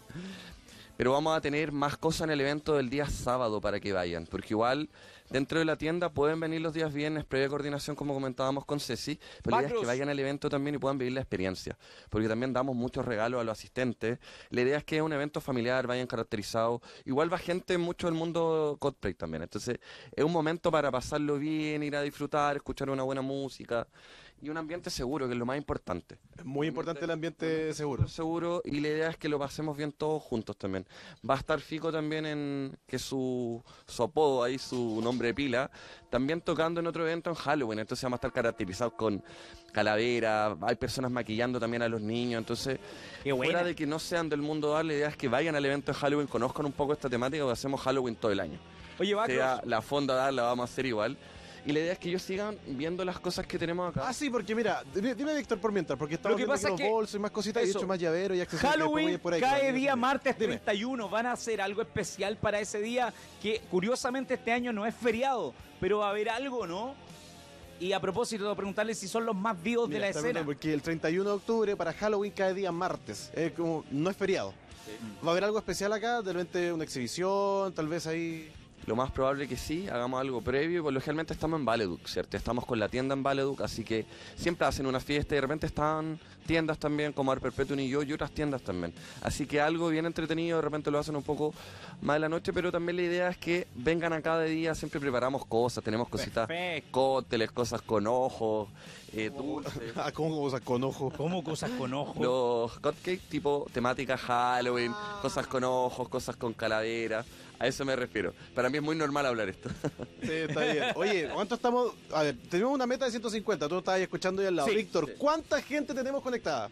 Speaker 4: Pero vamos a tener más cosas en el evento del día sábado para que vayan, porque igual dentro de la tienda pueden venir los días viernes, previa coordinación como comentábamos con Ceci, pero la idea es
Speaker 2: Macros.
Speaker 4: que vayan al evento también y puedan vivir la experiencia, porque también damos muchos regalos a los asistentes. La idea es que es un evento familiar, vayan caracterizados, igual va gente mucho del mundo cosplay también, entonces es un momento para pasarlo bien, ir a disfrutar, escuchar una buena música y un ambiente seguro, que es lo más importante.
Speaker 3: Es muy importante el ambiente seguro.
Speaker 4: Seguro, y la idea es que lo pasemos bien todos juntos también. Va a estar Fico también que su apodo ahí, su nombre de pila, también tocando en otro evento en Halloween, entonces vamos a estar caracterizados con calavera, hay personas maquillando también a los niños, entonces
Speaker 2: Qué buena.
Speaker 4: fuera de que no sean del mundo dar, la idea es que vayan al evento de Halloween, conozcan un poco esta temática, porque hacemos Halloween todo el año.
Speaker 2: Oye, Bacros,
Speaker 4: Sea la fonda dar, la vamos a hacer igual. Y la idea es que ellos sigan viendo las cosas que tenemos acá.
Speaker 3: Ah, sí, porque mira, dime Víctor por mientras, porque estamos
Speaker 2: Lo que
Speaker 3: viendo
Speaker 2: pasa
Speaker 3: aquí
Speaker 2: es
Speaker 3: los
Speaker 2: que
Speaker 3: bolsos y más cositas, y he
Speaker 2: eso.
Speaker 3: hecho más llaveros y accesorios. que después voy a
Speaker 2: Halloween
Speaker 3: ir por ahí,
Speaker 2: cae
Speaker 3: claro,
Speaker 2: día martes
Speaker 3: Dime.
Speaker 2: 31. Van a hacer algo especial para ese día que curiosamente este año no es feriado, pero va a haber algo, ¿no? Y a propósito de preguntarles si son los más vivos
Speaker 3: Mira,
Speaker 2: de la
Speaker 3: está
Speaker 2: escena.
Speaker 3: bien, porque el 31 de octubre para Halloween cae día martes. Es como, no es feriado. ¿Va a haber algo especial acá? De repente una exhibición, tal vez ahí...
Speaker 4: Lo más probable que sí, hagamos algo previo, porque lógicamente estamos en Valeduc, ¿cierto? Estamos con la tienda en Valeduc, así que siempre hacen una fiesta y de repente están tiendas también como Ar Perpetuum y otras tiendas también. Así que algo bien entretenido, de repente lo hacen un poco más de la noche, pero también la idea es que vengan acá de día, siempre preparamos cosas, tenemos cositas,
Speaker 2: Perfecto.
Speaker 4: cócteles, cosas con ojos, dulces.
Speaker 3: Ah, ¿cómo cosas con ojo?
Speaker 2: ¿Cómo cosas con ojo?
Speaker 4: Los cupcakes tipo temática Halloween, cosas con ojos, cosas con calavera. A eso me refiero. Para mí es muy normal hablar esto.
Speaker 3: Sí, está bien. Oye, ¿cuánto estamos? A ver, tenemos una meta de 150, tú estabas ahí escuchando ahí al lado.
Speaker 2: Sí.
Speaker 3: Víctor, ¿cuánta gente tenemos conectada?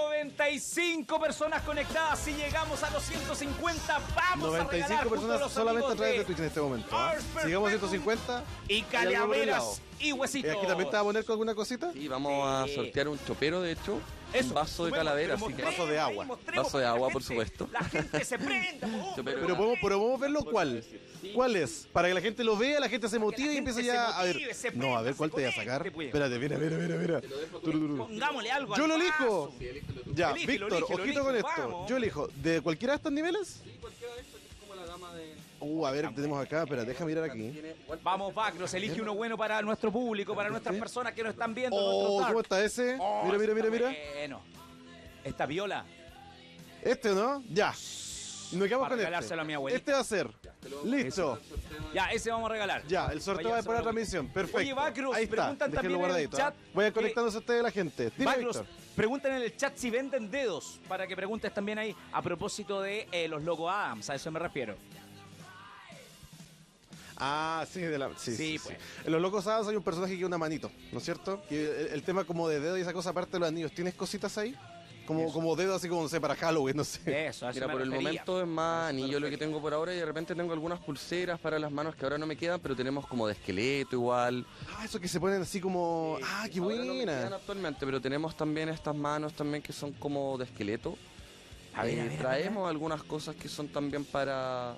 Speaker 2: 95 personas conectadas. Si llegamos a los 150, vamos a regalar
Speaker 3: 95
Speaker 2: junto a
Speaker 3: personas
Speaker 2: los
Speaker 3: solamente a
Speaker 2: amigos
Speaker 3: través de Twitch en este momento. ¿Ah?
Speaker 2: Ars
Speaker 3: Si llegamos a
Speaker 2: Perpetuum
Speaker 3: 150,
Speaker 2: y
Speaker 3: hay algo por el lado.
Speaker 2: calaveras y huesitos.
Speaker 3: ¿aquí también te va a poner con alguna cosita?
Speaker 4: Sí, vamos a
Speaker 2: Sí.
Speaker 4: sortear un chopero, de hecho,
Speaker 2: Eso,
Speaker 4: un vaso de
Speaker 2: bueno,
Speaker 4: calavera,
Speaker 2: pero
Speaker 4: así que...
Speaker 3: Vaso de agua.
Speaker 2: mostremos
Speaker 4: Vaso de
Speaker 2: para que
Speaker 4: agua,
Speaker 2: la
Speaker 4: por
Speaker 2: gente-
Speaker 4: supuesto.
Speaker 2: La gente se prenda.
Speaker 4: Pero-
Speaker 3: Pero podemos verlo cuál. ¿Cuál es? Para que la gente lo vea, la gente se motive y
Speaker 2: gente
Speaker 3: empiece
Speaker 2: se
Speaker 3: ya a ver.
Speaker 2: motive, se
Speaker 3: No, a ver
Speaker 2: prenda,
Speaker 3: cuál
Speaker 2: se
Speaker 3: te voy a sacar.
Speaker 2: conecte, pues.
Speaker 3: Espérate, mira.
Speaker 2: Pongámosle algo
Speaker 3: Yo
Speaker 2: al
Speaker 3: lo elijo.
Speaker 2: vaso.
Speaker 3: Ya,
Speaker 2: Elígelo,
Speaker 3: Víctor,
Speaker 2: elígelo,
Speaker 3: ojito con
Speaker 2: elígelo,
Speaker 3: esto.
Speaker 2: vamos.
Speaker 3: Yo elijo. ¿De cualquiera de estos niveles?
Speaker 4: Sí, cualquiera de estos, que es como la gama de...
Speaker 3: A ver, tenemos acá. Espera, deja mirar aquí.
Speaker 2: Vamos, Bacros, elige uno bueno para nuestro público, para nuestras personas que nos están viendo.
Speaker 3: Oh,
Speaker 2: nuestros
Speaker 3: ¿cómo
Speaker 2: dark.
Speaker 3: está ese?
Speaker 2: Oh,
Speaker 3: Mira.
Speaker 2: Bueno. Esta viola.
Speaker 3: Este, ¿no? Ya. Nos quedamos
Speaker 2: para
Speaker 3: con
Speaker 2: regalárselo a mi
Speaker 3: este.
Speaker 2: abuelita.
Speaker 3: Este va a ser. Listo.
Speaker 2: Ya, ese vamos a regalar.
Speaker 3: Ya, el sorteo va
Speaker 2: Vaya,
Speaker 3: por la
Speaker 2: se lo-
Speaker 3: transmisión. Perfecto.
Speaker 2: Oye, Bacrus,
Speaker 3: ahí está.
Speaker 2: preguntan
Speaker 3: Déjenlo
Speaker 2: también en el
Speaker 3: guardadito.
Speaker 2: chat,
Speaker 3: Vayan conectándose ustedes la gente. Dime,
Speaker 2: Bacrus,
Speaker 3: Víctor.
Speaker 2: preguntan en el chat si venden dedos, para que preguntes también ahí a propósito de los Loco Adams, a eso me refiero.
Speaker 3: Ah, sí, sí,
Speaker 2: Sí,
Speaker 3: sí,
Speaker 2: pues.
Speaker 3: sí. En Los Locos Adams hay un personaje que es una manito, ¿no es cierto? Y el tema como de dedo y esa cosa aparte de los anillos, ¿tienes cositas ahí? Como dedo así como, no sé, para Halloween, no sé.
Speaker 2: Eso, a eso
Speaker 4: Mira,
Speaker 2: me
Speaker 4: por el
Speaker 2: refería.
Speaker 4: momento es más anillo lo que tengo por ahora y de repente tengo algunas pulseras para las manos que ahora no me quedan, pero tenemos como de esqueleto igual.
Speaker 3: Ah, eso que se ponen así como... Ah, qué
Speaker 4: Ahora no me quedan
Speaker 3: buena.
Speaker 4: actualmente, pero tenemos también estas manos también que son como de esqueleto.
Speaker 2: A ver, a ver, a
Speaker 4: traemos algunas cosas que son también para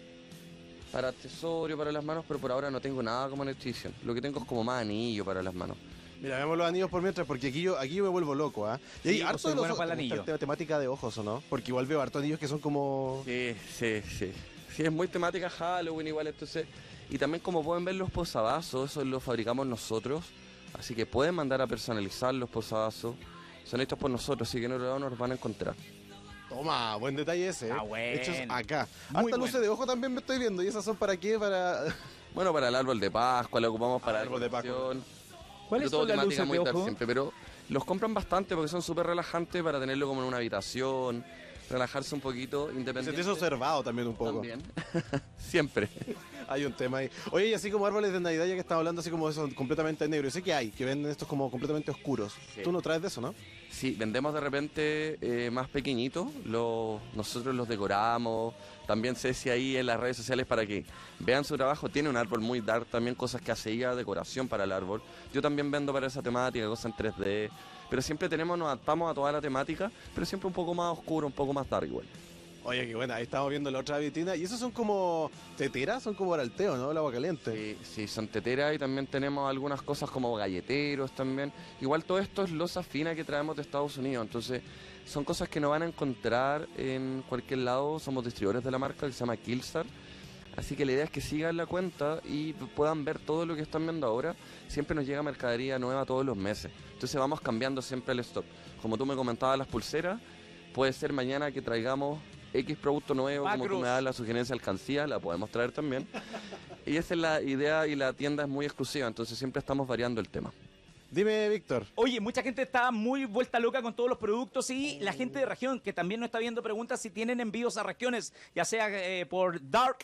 Speaker 4: accesorio, para las manos, pero por ahora no tengo nada como en Edition. Lo que tengo es como más anillo para las manos.
Speaker 3: Mira, vemos los anillos por mientras, porque aquí yo me vuelvo loco, ¿ah? Y hay
Speaker 2: Sí, pues
Speaker 3: harto
Speaker 2: soy
Speaker 3: de los
Speaker 2: bueno para el
Speaker 3: ¿te gusta
Speaker 2: anillo.
Speaker 3: tema temática de ojos, ¿o no? Porque igual veo harto anillos que son como...
Speaker 4: Sí. Sí, es muy temática Halloween igual, entonces. Y también como pueden ver los posavasos, esos los fabricamos nosotros. Así que pueden mandar a personalizar los posavasos. Son hechos por nosotros, así que en otro lado nos los van a encontrar.
Speaker 3: Toma, buen detalle ese.
Speaker 2: Ah, bueno.
Speaker 3: Hechos acá.
Speaker 2: Muy
Speaker 3: Harta luces
Speaker 2: bueno.
Speaker 3: de ojo también me estoy viendo. ¿Y esas son para qué? Para...
Speaker 4: Bueno, para el árbol de Pascua, lo ocupamos para
Speaker 3: árbol de Pascua.
Speaker 4: decoración.
Speaker 2: ¿Cuáles
Speaker 4: Pero todo
Speaker 2: son las
Speaker 4: temática
Speaker 2: luces
Speaker 4: muy
Speaker 2: de
Speaker 4: dark
Speaker 2: ojo?
Speaker 4: siempre, pero los compran bastante porque son súper relajantes para tenerlo como en una habitación, relajarse un poquito,
Speaker 3: Se
Speaker 4: independiente.
Speaker 3: te observado también un poco.
Speaker 4: También. Siempre.
Speaker 3: Hay un tema ahí. Oye, y así como árboles de Navidad, ya que estamos hablando así como eso, completamente negro. Yo sé que hay, que venden estos como completamente oscuros.
Speaker 4: Sí.
Speaker 3: Tú no traes de eso, ¿no?
Speaker 4: Sí, vendemos de repente más pequeñitos, nosotros los decoramos, también Ceci ahí en las redes sociales para que vean su trabajo, tiene un árbol muy dark, también cosas que hace ella, decoración para el árbol, yo también vendo para esa temática, cosas en 3D, pero siempre nos adaptamos a toda la temática, pero siempre un poco más oscuro, un poco más dark igual.
Speaker 3: Oye, qué buena. Ahí estamos viendo la otra vitrina. Y esos son como teteras, son como para el teo, ¿no? El agua caliente.
Speaker 4: Sí, son teteras y también tenemos algunas cosas como galleteros también. Igual todo esto es loza fina que traemos de Estados Unidos, entonces son cosas que no van a encontrar en cualquier lado. Somos distribuidores de la marca que se llama Killstar. Así que la idea es que sigan la cuenta y puedan ver todo lo que están viendo ahora. Siempre nos llega mercadería nueva todos los meses. Entonces vamos cambiando siempre el stock. Como tú me comentabas, las pulseras, puede ser mañana que traigamos X producto nuevo, como tú
Speaker 2: Bacrus.
Speaker 4: me das la sugerencia de alcancía, la podemos traer también. Y esa es la idea y la tienda es muy exclusiva, entonces siempre estamos variando el tema.
Speaker 3: Dime, Víctor.
Speaker 2: Oye, mucha gente está muy vuelta loca con todos los productos y la gente de región que también nos está viendo pregunta si tienen envíos a regiones, ya sea por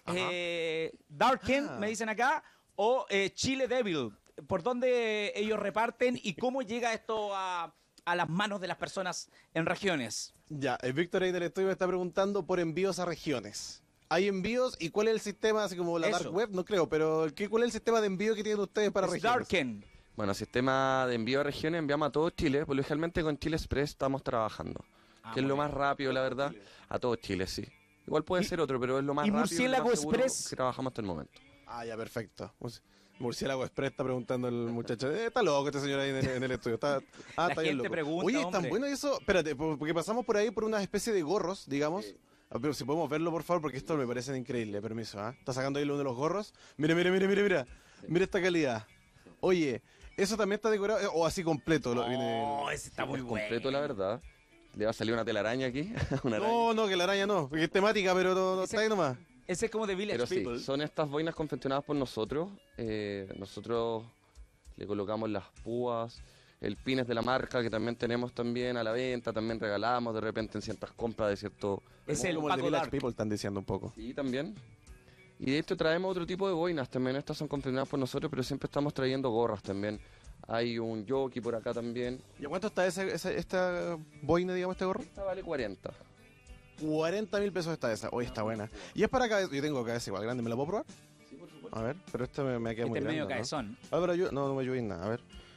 Speaker 2: Darken, me dicen acá, o Chile Devil. ¿Por dónde ellos reparten y cómo llega esto a las manos de las personas en regiones?
Speaker 3: Ya, el Víctor ahí del estudio me está preguntando por envíos a regiones. ¿Hay envíos y cuál es el sistema, así como la
Speaker 2: Eso.
Speaker 3: dark web? No creo, pero ¿cuál es el sistema de envío que tienen ustedes para
Speaker 2: Es
Speaker 3: regiones?
Speaker 2: Darken.
Speaker 4: Bueno, sistema de envío a regiones, enviamos a todo Chile, pues lógicamente con Chile Express estamos trabajando, que es lo más rápido, la verdad, a todo Chile, sí. Igual puede ser otro, pero es lo más
Speaker 2: y
Speaker 4: rápido
Speaker 2: Murciélago
Speaker 4: y lo más seguro
Speaker 2: Express.
Speaker 4: que trabajamos hasta el momento.
Speaker 3: Ah, ya, perfecto. Murciélago Express está preguntando el muchacho. Está loco este señor ahí en el estudio. Está
Speaker 2: La
Speaker 3: bien
Speaker 2: gente
Speaker 3: loco.
Speaker 2: pregunta,
Speaker 3: Oye, es tan
Speaker 2: hombre.
Speaker 3: bueno eso. Espérate, porque pasamos por ahí por una especie de gorros, digamos. A ver, si podemos verlo, por favor, porque esto me parece increíble. Permiso, ¿ah? Está sacando ahí uno de los gorros. Mira. Mira esta calidad. Oye, ¿eso también está decorado? ¿O así completo?
Speaker 2: Oh, ese está muy
Speaker 4: Es
Speaker 2: bueno.
Speaker 4: completo, la verdad. Le va a salir una telaraña aquí, una araña.
Speaker 3: No, que la araña no. Porque es temática, pero no está ahí nomás.
Speaker 2: Ese es como de Village
Speaker 4: Pero sí,
Speaker 2: People.
Speaker 4: son estas boinas confeccionadas por nosotros. Nosotros le colocamos las púas, el pines de la marca que también tenemos también a la venta, también regalamos de repente en ciertas compras de cierto...
Speaker 2: Es el
Speaker 3: Como el de
Speaker 2: Paco
Speaker 3: Village
Speaker 2: Dark.
Speaker 3: People están diciendo un poco.
Speaker 4: Sí, también. Y de hecho traemos otro tipo de boinas también. Estas son confeccionadas por nosotros, pero siempre estamos trayendo gorras también. Hay un jockey por acá también.
Speaker 3: ¿Y a cuánto está esta boina, digamos, este gorro?
Speaker 4: Esta vale 40.
Speaker 3: 40.000 pesos está esa. Oye, está buena. Y es para cabeza. Yo tengo cabeza igual grande. ¿Me la puedo probar?
Speaker 4: Sí, por supuesto.
Speaker 3: A ver, pero esta me queda muy
Speaker 2: Este es
Speaker 3: grande,
Speaker 2: medio
Speaker 3: ¿no?
Speaker 2: cabezón.
Speaker 3: Ah, pero yo... No me ayudes nada. A ver.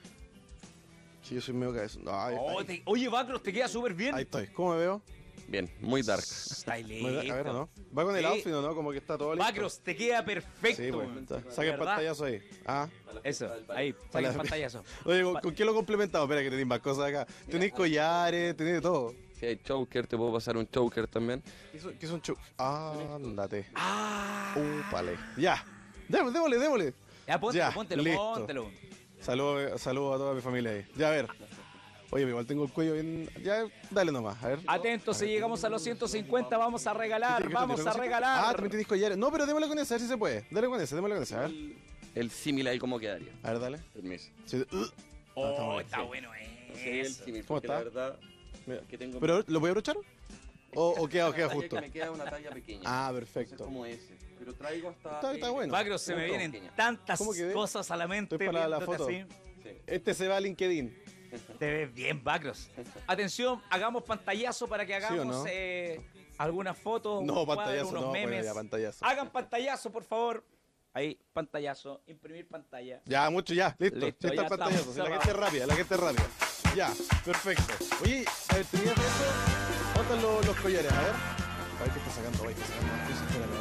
Speaker 3: Sí, yo soy medio cabezón. No,
Speaker 2: Oye, Bacros, te queda súper bien.
Speaker 3: ahí estoy. ¿Cómo me veo?
Speaker 4: Bien, muy dark.
Speaker 2: Está
Speaker 3: A ver, ¿o
Speaker 2: listo.
Speaker 3: ¿no? Va con el
Speaker 2: Sí.
Speaker 3: outfit, ¿o ¿no? Como que está todo listo.
Speaker 2: Bacros, te queda perfecto.
Speaker 3: Sí, pues.
Speaker 2: weón.
Speaker 3: Saca el
Speaker 2: ¿Verdad?
Speaker 3: pantallazo ahí. Ah.
Speaker 2: Eso, ahí, saca
Speaker 3: Para-
Speaker 2: el pantallazo.
Speaker 3: Oye, ¿con qué lo complementamos? Espera, que tenéis más cosas acá. Tenéis collares, tenéis de todo.
Speaker 4: Si hay choker, te puedo pasar un choker también.
Speaker 3: ¿Qué son chu? Ándate.
Speaker 2: Ah,
Speaker 3: Úpale. Ya. Démosle.
Speaker 2: ya, póntelo,
Speaker 3: Ya,
Speaker 2: póntelo,
Speaker 3: listo.
Speaker 2: póntelo.
Speaker 3: Saludo a toda mi familia ahí. Ya, a ver. Oye, igual tengo el cuello bien... Ya, dale nomás, a ver.
Speaker 2: Atentos, si llegamos a los 150 vamos a regalar, vamos a regalar.
Speaker 3: Ah, también tienes collares. No, pero démosle con ese, a ver si se puede. Dale con ese, démosle con ese, a ver.
Speaker 4: El símil ahí cómo quedaría.
Speaker 3: A ver, dale.
Speaker 4: Permiso.
Speaker 3: Sí,
Speaker 2: Oh, está bueno
Speaker 4: El
Speaker 2: eso.
Speaker 4: símil,
Speaker 3: ¿Cómo
Speaker 4: porque
Speaker 3: está?
Speaker 4: la verdad
Speaker 3: Mira.
Speaker 4: que tengo...
Speaker 3: ¿Pero lo voy a abrochar? ¿O queda
Speaker 4: La talla
Speaker 3: justo?
Speaker 4: que me queda una talla pequeña.
Speaker 3: Ah,
Speaker 4: Entonces
Speaker 3: perfecto.
Speaker 4: como ese. Pero traigo hasta...
Speaker 3: Está bueno.
Speaker 2: Bagros, se me
Speaker 4: Punto.
Speaker 2: vienen
Speaker 4: Pequeña.
Speaker 2: tantas
Speaker 3: ¿Cómo quedé?
Speaker 2: cosas a la mente.
Speaker 3: Estoy para la
Speaker 2: viéndote
Speaker 3: foto.
Speaker 2: así.
Speaker 4: Sí.
Speaker 3: Este se va a LinkedIn.
Speaker 2: Te ves bien, Bagros. Atención, hagamos pantallazo para que hagamos
Speaker 3: no?
Speaker 2: algunas fotos,
Speaker 3: No,
Speaker 2: un cuadro,
Speaker 3: pantallazo,
Speaker 2: unos
Speaker 3: no, pues,
Speaker 2: memes.
Speaker 3: ya, pantallazo.
Speaker 2: Hagan pantallazo, por favor. Ahí, pantallazo, imprimir pantalla.
Speaker 3: Ya, mucho, ya, listo.
Speaker 2: Listo,
Speaker 3: Ya está
Speaker 2: ya
Speaker 3: el pantallazo.
Speaker 2: estamos
Speaker 3: Si la
Speaker 2: cerrados.
Speaker 3: gente es rápida, la gente es rápida. Ya, perfecto. Oye, a ver, tenías eso. ¿Dónde están los collares? A ver qué está sacando. Oye, está sacando más cosas. Espérame,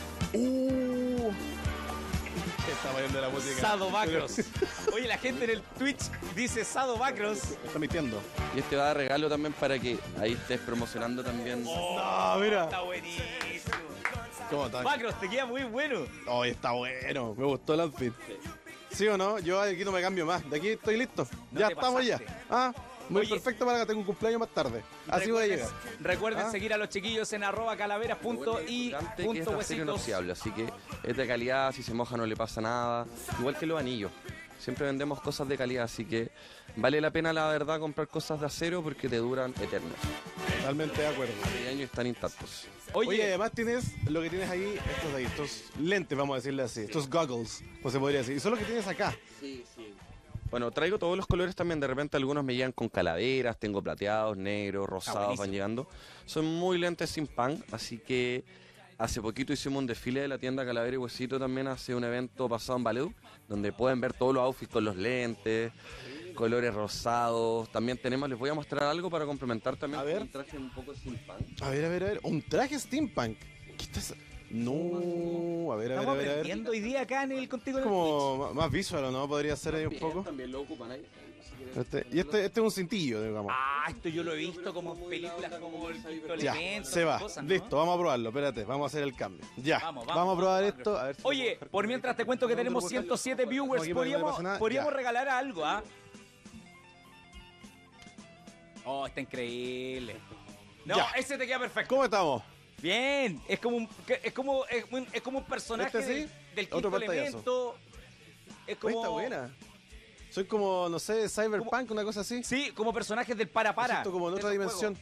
Speaker 3: a ver. ¿Qué está bailando la música?
Speaker 2: Sado Bacros. Oye, la gente en el Twitch dice Sado Bacros.
Speaker 3: Está mintiendo.
Speaker 4: Y este va de regalo también para que ahí estés promocionando también.
Speaker 3: No, mira.
Speaker 2: Está buenísimo.
Speaker 3: ¿Cómo está?
Speaker 2: Bacros, te queda muy bueno.
Speaker 3: Oye, está bueno. Me gustó el outfit. ¿Sí o no? Yo aquí no me cambio más. De aquí estoy listo.
Speaker 2: No
Speaker 3: Ya
Speaker 2: te
Speaker 3: estamos
Speaker 2: pasaste.
Speaker 3: ya. Ah, muy
Speaker 2: Oye.
Speaker 3: perfecto para que tenga un cumpleaños más tarde. Así voy a llegar.
Speaker 2: Recuerden
Speaker 3: Ah.
Speaker 2: seguir a los chiquillos en @calaveras.y.huesitos.
Speaker 4: Es de acero inoxidable, así que es de calidad, si se moja no le pasa nada. Igual que los anillos. Siempre vendemos cosas de calidad, así que vale la pena la verdad comprar cosas de acero porque te duran eternos.
Speaker 3: Totalmente de acuerdo.
Speaker 4: 6 años están intactos.
Speaker 3: Oye, además tienes lo que tienes ahí, estos lentes, vamos a decirle así, estos goggles, pues se podría decir. Y son los que tienes acá.
Speaker 4: Sí, sí. Bueno, traigo todos los colores también. De repente algunos me llegan con calaveras, tengo plateados, negros, rosados,
Speaker 2: buenísimo.
Speaker 4: van llegando. Son muy lentes sin pan, así que hace poquito hicimos un desfile de la tienda Calavera y Huesito también hace un evento pasado en Valeu, donde pueden ver todos los outfits con los lentes, colores rosados. También tenemos, les voy a mostrar algo para complementar también.
Speaker 3: A ver.
Speaker 4: Un traje un poco sin pan.
Speaker 3: A ver. Un traje steampunk. ¿Qué estás? No, a ver.
Speaker 2: estamos aprendiendo hoy día acá en el Contigo
Speaker 3: Es
Speaker 2: en el Twitch.
Speaker 3: como más visual, ¿o no? Podría ser ahí un poco.
Speaker 4: También lo ocupan ahí.
Speaker 3: Y este es un cintillo, digamos.
Speaker 2: Ah, esto yo lo he visto como en películas como el quinto
Speaker 3: Ya,
Speaker 2: elemento.
Speaker 3: se va.
Speaker 2: cosas, ¿no?
Speaker 3: Listo, vamos a probarlo. Espérate, vamos a hacer el cambio. Ya,
Speaker 2: Vamos,
Speaker 3: vamos a probar
Speaker 2: vamos,
Speaker 3: esto. A ver si
Speaker 2: Oye, por mientras te cuento que tenemos 107 viewers,
Speaker 3: aquí para que no le pase nada.
Speaker 2: podríamos
Speaker 3: Ya.
Speaker 2: regalar algo, ¿ah? Oh, está increíble. No,
Speaker 3: Ya.
Speaker 2: ese te queda perfecto.
Speaker 3: ¿Cómo estamos?
Speaker 2: Bien, es como un personaje
Speaker 3: ¿Este sí?
Speaker 2: del
Speaker 3: Otro
Speaker 2: quinto
Speaker 3: pantallazo.
Speaker 2: elemento. Es
Speaker 3: Oye,
Speaker 2: como
Speaker 3: está buena. Soy como, no sé, Cyberpunk, una cosa así.
Speaker 2: Sí, como personajes del
Speaker 3: Me
Speaker 2: para.
Speaker 3: siento como en
Speaker 2: de
Speaker 3: otra
Speaker 2: esos
Speaker 3: dimensión.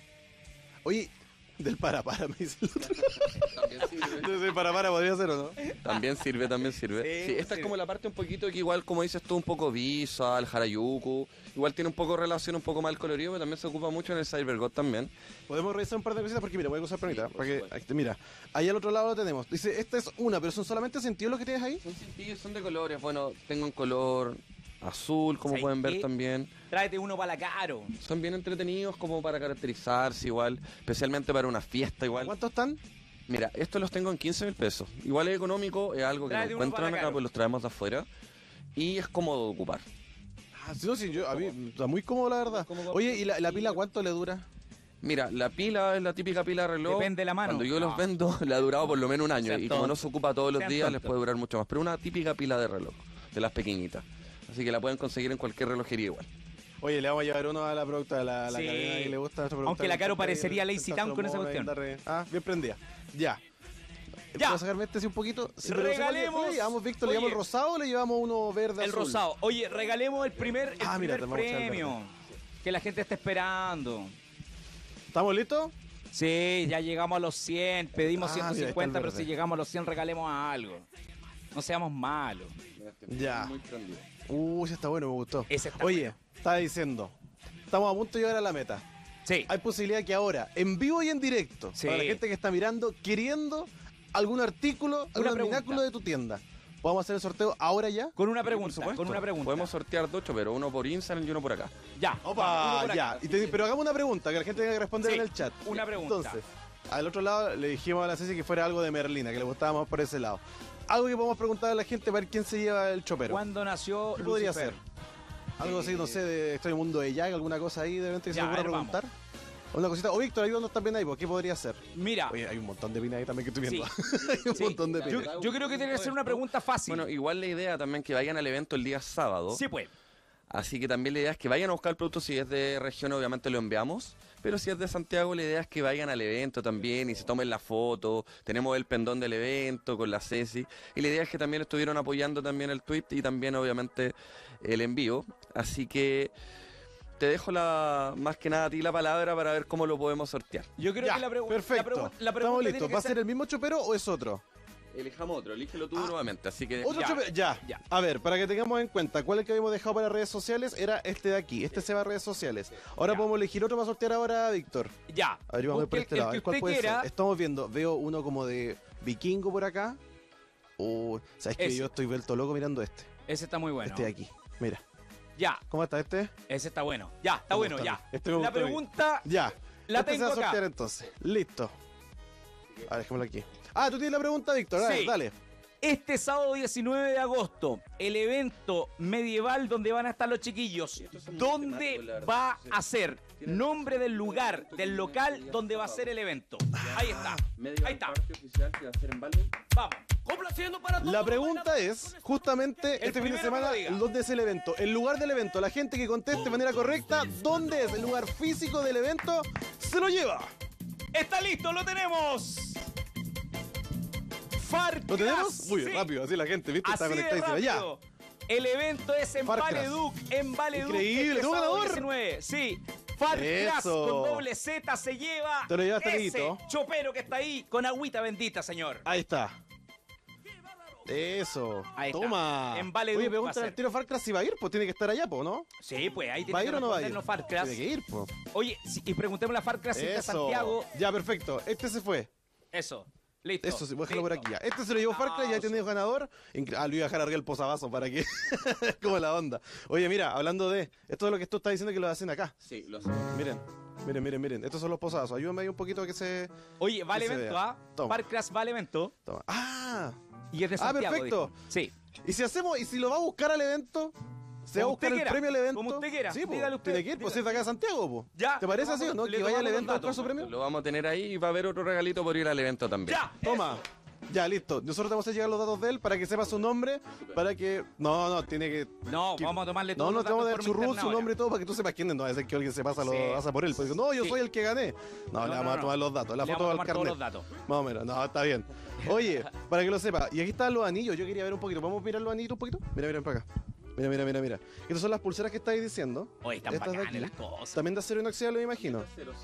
Speaker 3: Oye, del para, me dice el otro.
Speaker 4: También sirve.
Speaker 3: Entonces, para podría ser, ¿o no?
Speaker 4: También sirve, también sirve.
Speaker 2: Sí,
Speaker 4: Sí, esta
Speaker 2: sirve.
Speaker 4: es como la parte un poquito que igual, como dices tú, un poco visual, Harajuku. Igual tiene un poco relación, un poco más el colorido, pero también se ocupa mucho en el CyberGod también.
Speaker 3: Podemos revisar un par de cositas porque, mira, voy a usar permita.
Speaker 4: Sí, por
Speaker 3: Para que,
Speaker 4: supuesto.
Speaker 3: mira, ahí al otro lado lo tenemos. Dice, esta es una, pero son solamente sentidos los que tienes ahí.
Speaker 4: Son cintillos, son de colores. Bueno, tengo un color azul, como
Speaker 2: ¿Sabes
Speaker 4: pueden ver
Speaker 2: qué?
Speaker 4: también.
Speaker 2: Tráete uno para la caro.
Speaker 4: Son bien entretenidos como para caracterizarse igual, especialmente para una fiesta igual.
Speaker 3: ¿Cuántos están?
Speaker 4: Mira, estos los tengo en 15.000 pesos. Igual es económico, es algo que no
Speaker 2: Tráete uno
Speaker 4: encuentran
Speaker 2: para
Speaker 4: acá,
Speaker 2: caro.
Speaker 4: pues los traemos de afuera. Y es cómodo de ocupar.
Speaker 3: Ah, sí, no, sí, a mí está muy cómodo, la verdad.
Speaker 4: Cómodo.
Speaker 3: Oye, ¿y la pila cuánto le dura?
Speaker 4: Mira, la pila es la típica pila de reloj.
Speaker 2: Depende de la mano.
Speaker 4: Cuando yo
Speaker 2: No.
Speaker 4: los vendo, le ha durado por lo menos un año.
Speaker 2: Sean
Speaker 4: Y como
Speaker 2: tontos.
Speaker 4: no se ocupa todos los
Speaker 2: Sean
Speaker 4: días, les
Speaker 2: tontos.
Speaker 4: puede durar mucho más. Pero una típica pila de reloj, de las pequeñitas. Así que la pueden conseguir en cualquier relojería igual.
Speaker 3: Oye, le vamos a llevar uno a la producta, a la
Speaker 2: Sí.
Speaker 3: Carolina, y le gusta nuestra producta.
Speaker 2: Aunque la Caro parecería Lazy Town con esa cuestión.
Speaker 3: Bien prendida. Ya.
Speaker 2: Ya.
Speaker 3: ¿Puedo sacarme este así un poquito? Sí, pero no sé cuál
Speaker 2: Regalemos.
Speaker 3: le llevamos, Víctor? ¿Le
Speaker 2: Oye.
Speaker 3: llevamos el rosado o le llevamos uno verde
Speaker 2: El
Speaker 3: azul?
Speaker 2: rosado. Oye, regalemos el primer
Speaker 3: Mira, te
Speaker 2: primer
Speaker 3: vamos a echar el
Speaker 2: premio. Que la gente está esperando.
Speaker 3: ¿Estamos listos?
Speaker 2: Sí, ya llegamos a los 100. Pedimos
Speaker 3: Ah, mira, ahí está el
Speaker 2: 150, pero
Speaker 3: verde.
Speaker 2: si llegamos a los 100 regalemos algo. No seamos malos.
Speaker 3: Ya.
Speaker 4: Muy prendido.
Speaker 3: Ese está bueno, me gustó.
Speaker 2: Ese está
Speaker 3: Oye, estaba diciendo, estamos a punto de llegar a la meta.
Speaker 2: Sí.
Speaker 3: Hay posibilidad que ahora, en vivo y en directo,
Speaker 2: Sí.
Speaker 3: para la gente que está mirando, queriendo algún artículo, algún
Speaker 2: pregunta.
Speaker 3: admináculo de tu tienda, ¿podemos hacer el sorteo ahora ya?
Speaker 2: Con una
Speaker 4: Por
Speaker 2: pregunta,
Speaker 4: supuesto.
Speaker 2: con una pregunta.
Speaker 4: Podemos sortear 8, pero uno por Instagram y uno por acá.
Speaker 2: Ya. vamos, uno
Speaker 3: Opa,
Speaker 2: por
Speaker 3: ya.
Speaker 2: acá.
Speaker 3: Pero hagamos una pregunta, que la gente tenga que responder
Speaker 2: Sí,
Speaker 3: en el chat.
Speaker 2: una pregunta.
Speaker 3: Entonces, al otro lado le dijimos a la Ceci que fuera algo de Merlina, que le gustaba más por ese lado. Algo que podemos preguntar a la gente para ver quién se lleva el chopero.
Speaker 2: ¿Cuándo nació
Speaker 3: ¿Qué podría
Speaker 2: Lucifer?
Speaker 3: ser? Algo así, no sé, de Extraño Mundo de Jack, alguna cosa ahí de repente que
Speaker 2: Ya,
Speaker 3: se me
Speaker 2: a
Speaker 3: ocurra
Speaker 2: ver,
Speaker 3: preguntar. Una cosita. O Víctor, ayúdanos también ahí, ¿por qué podría ser?
Speaker 2: Mira,
Speaker 3: Oye, hay un montón de pinas ahí también que estoy viendo.
Speaker 2: Sí.
Speaker 3: hay un
Speaker 2: Sí.
Speaker 3: montón de
Speaker 2: yo,
Speaker 3: pinas.
Speaker 2: yo creo que tiene que ser una pregunta fácil.
Speaker 4: Bueno, igual la idea también que vayan al evento el día sábado.
Speaker 2: Sí, pues.
Speaker 4: Así que también la idea es que vayan a buscar el producto. Si es de región, obviamente lo enviamos. Pero si es de Santiago, la idea es que vayan al evento también y se tomen la foto. Tenemos el pendón del evento con la Ceci. Y la idea es que también estuvieron apoyando también el tweet y también, obviamente, el envío. Así que te dejo más que nada a ti la palabra para ver cómo lo podemos sortear.
Speaker 2: Yo creo
Speaker 3: Ya,
Speaker 2: que
Speaker 3: perfecto. Estamos listos. ¿Va a ser el mismo chopero o es otro?
Speaker 4: Elijamos otro, elígelo tú nuevamente. Así que
Speaker 3: Otro chopero. Ya. A ver, para que tengamos en cuenta, ¿cuál es el que habíamos dejado para redes sociales? Era este de aquí. Este se va a redes sociales. Ahora podemos elegir otro para sortear ahora, Víctor.
Speaker 2: Ya.
Speaker 3: A ver, vamos a ver por este lado.
Speaker 2: que
Speaker 3: ¿Cuál
Speaker 2: usted
Speaker 3: puede
Speaker 2: quiera.
Speaker 3: ser? Estamos viendo, veo uno como de vikingo por acá. ¿Sabes qué?
Speaker 2: Ese.
Speaker 3: Yo estoy vuelto loco mirando este.
Speaker 2: Ese está muy bueno.
Speaker 3: Este de aquí. Mira.
Speaker 2: Ya.
Speaker 3: ¿Cómo está este?
Speaker 2: Ese está bueno. Ya, está
Speaker 3: Me
Speaker 2: bueno,
Speaker 3: gusta
Speaker 2: ya.
Speaker 3: a mí. Este me
Speaker 2: La
Speaker 3: gustó a mí.
Speaker 2: pregunta
Speaker 3: Ya.
Speaker 2: la
Speaker 3: este
Speaker 2: tengo
Speaker 3: se va a sortear
Speaker 2: acá.
Speaker 3: entonces. Listo. A ver, dejémoslo aquí. Ah, tú tienes la pregunta, Víctor. A ver,
Speaker 2: Sí.
Speaker 3: dale.
Speaker 2: Este sábado 19 de agosto, el evento medieval donde van a estar los chiquillos, ¿dónde va a ser? Nombre del lugar, del local donde va a ser el evento. Ahí está. Ahí está. Vamos. Complaciendo para todos.
Speaker 3: La pregunta es, justamente,
Speaker 2: El
Speaker 3: este fin de
Speaker 2: primero que
Speaker 3: semana,
Speaker 2: lo diga.
Speaker 3: ¿dónde es el evento? El lugar del evento. La gente que conteste de manera correcta, ¿dónde es el lugar físico del evento? Se lo lleva.
Speaker 2: Está listo, lo tenemos. Farclas.
Speaker 3: ¿Lo tenemos? Muy
Speaker 2: Sí.
Speaker 3: rápido, así la gente, ¿viste? Está
Speaker 2: Así de
Speaker 3: conectadísima. Ya.
Speaker 2: rápido. El evento es en
Speaker 3: Farclas.
Speaker 2: Valeduc,
Speaker 3: Increíble,
Speaker 2: este
Speaker 3: ¿tuvo
Speaker 2: sábado
Speaker 3: ganador?
Speaker 2: 19. Sí, Farclas
Speaker 3: Eso.
Speaker 2: con doble Z se lleva
Speaker 3: Te lo llevaste,
Speaker 2: ese
Speaker 3: amiguito.
Speaker 2: chopero que está ahí con agüita bendita, señor.
Speaker 3: Ahí está. Eso.
Speaker 2: Ahí está.
Speaker 3: Toma.
Speaker 2: En Valeduc
Speaker 3: Oye,
Speaker 2: va a
Speaker 3: pregúntale
Speaker 2: ser.
Speaker 3: al tiro Farclas si va a ir, pues tiene que estar allá, pues, ¿no?
Speaker 2: Sí, pues ahí
Speaker 3: ¿Va
Speaker 2: tiene
Speaker 3: a
Speaker 2: que
Speaker 3: ir o no va a ir?
Speaker 2: respondernos Farclas.
Speaker 3: Tiene que ir, pues.
Speaker 2: Oye, y preguntémosle a Farclas si está
Speaker 3: Eso.
Speaker 2: Santiago.
Speaker 3: Ya, perfecto. Este se fue.
Speaker 2: Eso. Listo.
Speaker 3: Eso sí, voy a dejarlo por
Speaker 2: Listo.
Speaker 3: aquí ya. Este se lo llevó Farclas, ya tenemos ganador. Lo iba a dejar arriba el posavasos para que. Como la onda. Oye, mira, hablando de. Esto es lo que tú estás diciendo que lo hacen acá.
Speaker 4: Sí, lo
Speaker 3: Miren. Miren. Estos son los posavasos. Ayúdame ahí un poquito a que se.
Speaker 2: Oye, vale
Speaker 3: que se
Speaker 2: evento,
Speaker 3: vea.
Speaker 2: ¿ah?
Speaker 3: Toma.
Speaker 2: Farclas vale evento.
Speaker 3: Toma. ¡Ah!
Speaker 2: Y es de Santiago.
Speaker 3: perfecto.
Speaker 2: dijo. Sí.
Speaker 3: Y si lo va a buscar al evento. ¿Se va a
Speaker 2: Como
Speaker 3: buscar
Speaker 2: usted
Speaker 3: el
Speaker 2: quiera,
Speaker 3: premio al evento?
Speaker 2: como usted quiera.
Speaker 3: Sí, pues.
Speaker 2: Dígale usted,
Speaker 3: Tiene que ir, pues si es de acá a Santiago, pues.
Speaker 2: Ya,
Speaker 3: ¿Te parece
Speaker 2: le
Speaker 3: así o no?
Speaker 2: tomamos- le
Speaker 3: Que vaya al
Speaker 2: tomamos los
Speaker 3: evento a buscar
Speaker 2: datos.
Speaker 3: su premio.
Speaker 4: Lo vamos a tener ahí y va a haber otro regalito por ir al evento también.
Speaker 2: ¡Ya!
Speaker 3: Toma. Ya, listo. Nosotros te vamos a hacer llegar los datos de él para que sepa su nombre, para que... No, tiene que...
Speaker 2: No,
Speaker 3: que-
Speaker 2: vamos a tomarle
Speaker 3: No,
Speaker 2: todos
Speaker 3: no
Speaker 2: los
Speaker 3: te vamos a dar
Speaker 2: datos
Speaker 3: su
Speaker 2: de forma
Speaker 3: root, su
Speaker 2: interna
Speaker 3: nombre y todo para que tú sepas quién es. No va a ser que alguien se pasa,
Speaker 2: Sí.
Speaker 3: lo pasa por él. Pues, no, yo
Speaker 2: Sí.
Speaker 3: soy el que gané. No, le vamos a tomar los datos. La
Speaker 2: Le
Speaker 3: foto
Speaker 2: vamos a
Speaker 3: al
Speaker 2: tomar todos
Speaker 3: carnet.
Speaker 2: los datos.
Speaker 3: Más o menos. No, está bien. Oye, para que lo sepa. Y aquí están los anillos. Yo quería ver un poquito. ¿Podemos mirar los anillos un poquito? Mira para acá. Mira. Estas son las pulseras que estáis diciendo.
Speaker 2: Oye, están
Speaker 3: Estas de
Speaker 2: bacanas
Speaker 3: aquí.
Speaker 2: las cosas.
Speaker 3: También de acero inoxidable, me imagino.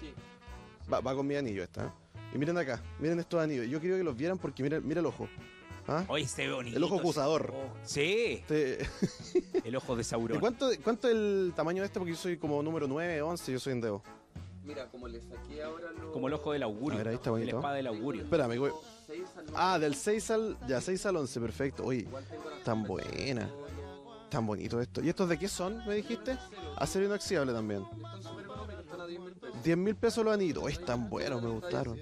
Speaker 3: Va con mi anillo esta. Y miren acá. Miren estos anillos. Yo quería que los vieran porque mira el ojo. ¿Ah?
Speaker 2: Oye, se ve bonito.
Speaker 3: El ojo acusador.
Speaker 2: ese ojo. Sí,
Speaker 3: Este-
Speaker 2: el ojo de
Speaker 3: ¿Y
Speaker 2: Sauron.
Speaker 3: cuánto es el tamaño de este? Porque yo soy como número 9, 11, yo soy en dedo.
Speaker 4: Mira, como le saqué ahora lo...
Speaker 2: Como el ojo del augurio.
Speaker 3: A ver, ahí está
Speaker 2: La
Speaker 3: bonito.
Speaker 2: espada del augurio.
Speaker 3: Espérame, güey. Del 6 al... Ya, 6 al 11, perfecto. Oye, tan buena. Tan bonito esto. ¿Y estos de qué son, me dijiste? Acero inoxidable también. 10.000 pesos los anillos. Oye, están buenos, me gustaron.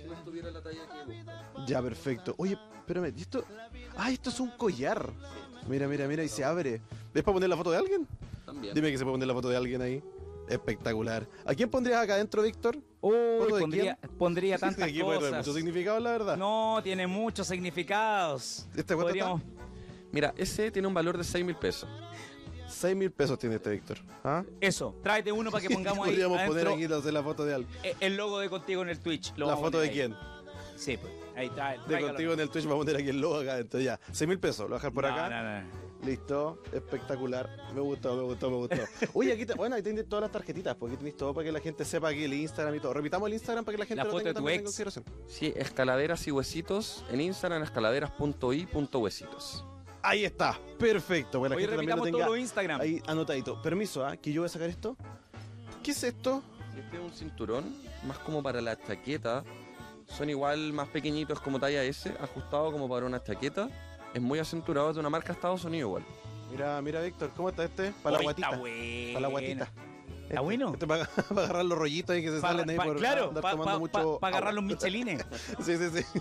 Speaker 3: Ya, perfecto. Oye, espérame, ¿y esto? Ah, esto es un collar. Mira, y se abre. ¿Es para poner la foto de alguien?
Speaker 4: También.
Speaker 3: Dime que se puede poner la foto de alguien ahí. Espectacular. ¿A quién pondrías acá adentro, Víctor?
Speaker 2: Uy,
Speaker 3: ¿Foto de
Speaker 2: pondría tantas
Speaker 3: Aquí puede tener
Speaker 2: cosas.
Speaker 3: mucho significado, la verdad.
Speaker 2: No, tiene muchos significados.
Speaker 3: ¿Este cuánto
Speaker 2: Podríamos...
Speaker 4: Mira, ese tiene un valor de 6.000 pesos.
Speaker 3: 6.000 pesos tiene este, Víctor. ¿Ah?
Speaker 2: Eso, tráete uno para que pongamos ahí
Speaker 3: Podríamos poner
Speaker 2: adentro
Speaker 3: aquí no sé, la foto de alguien.
Speaker 2: el logo de Contigo en el Twitch. Lo
Speaker 3: ¿La
Speaker 2: vamos a
Speaker 3: foto de
Speaker 2: poner ahí.
Speaker 3: quién?
Speaker 2: Sí, pues. Ahí está.
Speaker 3: De contigo en el Twitch, vamos a poner aquí el logo acá adentro. Ya, 6.000 pesos. Lo voy a dejar por acá.
Speaker 2: No.
Speaker 3: Listo, espectacular. Me gustó. Oye, aquí bueno, ahí tienes todas las tarjetitas, porque aquí tenéis todo para que la gente sepa aquí el Instagram y todo. Repitamos el Instagram para que la gente
Speaker 2: La
Speaker 3: lo
Speaker 2: foto
Speaker 3: tenga
Speaker 2: de tu
Speaker 3: también en
Speaker 2: ex.
Speaker 3: consideración.
Speaker 4: Sí, escaladeras y huesitos en Instagram, escaladeras.i.huesitos.
Speaker 3: Ahí está, perfecto. Para
Speaker 2: Hoy
Speaker 3: que la gente también
Speaker 2: repitamos
Speaker 3: lo
Speaker 2: todos
Speaker 3: tenga
Speaker 2: los Instagram.
Speaker 3: ahí anotadito. Permiso, que yo voy a sacar esto. ¿Qué es esto?
Speaker 4: Este es un cinturón, más como para la chaqueta. Son igual más pequeñitos como talla S, ajustado como para una chaqueta. Es muy acenturado, es de una marca Estados Unidos igual.
Speaker 3: Mira, Víctor, ¿cómo está este? Para la
Speaker 2: Hoy
Speaker 3: guatita.
Speaker 2: Está bueno.
Speaker 3: Para la guatita.
Speaker 2: ¿Está bueno?
Speaker 3: Este para agarrar los rollitos ahí que se salen ahí por
Speaker 2: Claro,
Speaker 3: andar
Speaker 2: para
Speaker 3: tomando mucho
Speaker 2: agarrar
Speaker 3: agua.
Speaker 2: los michelines.
Speaker 3: Sí.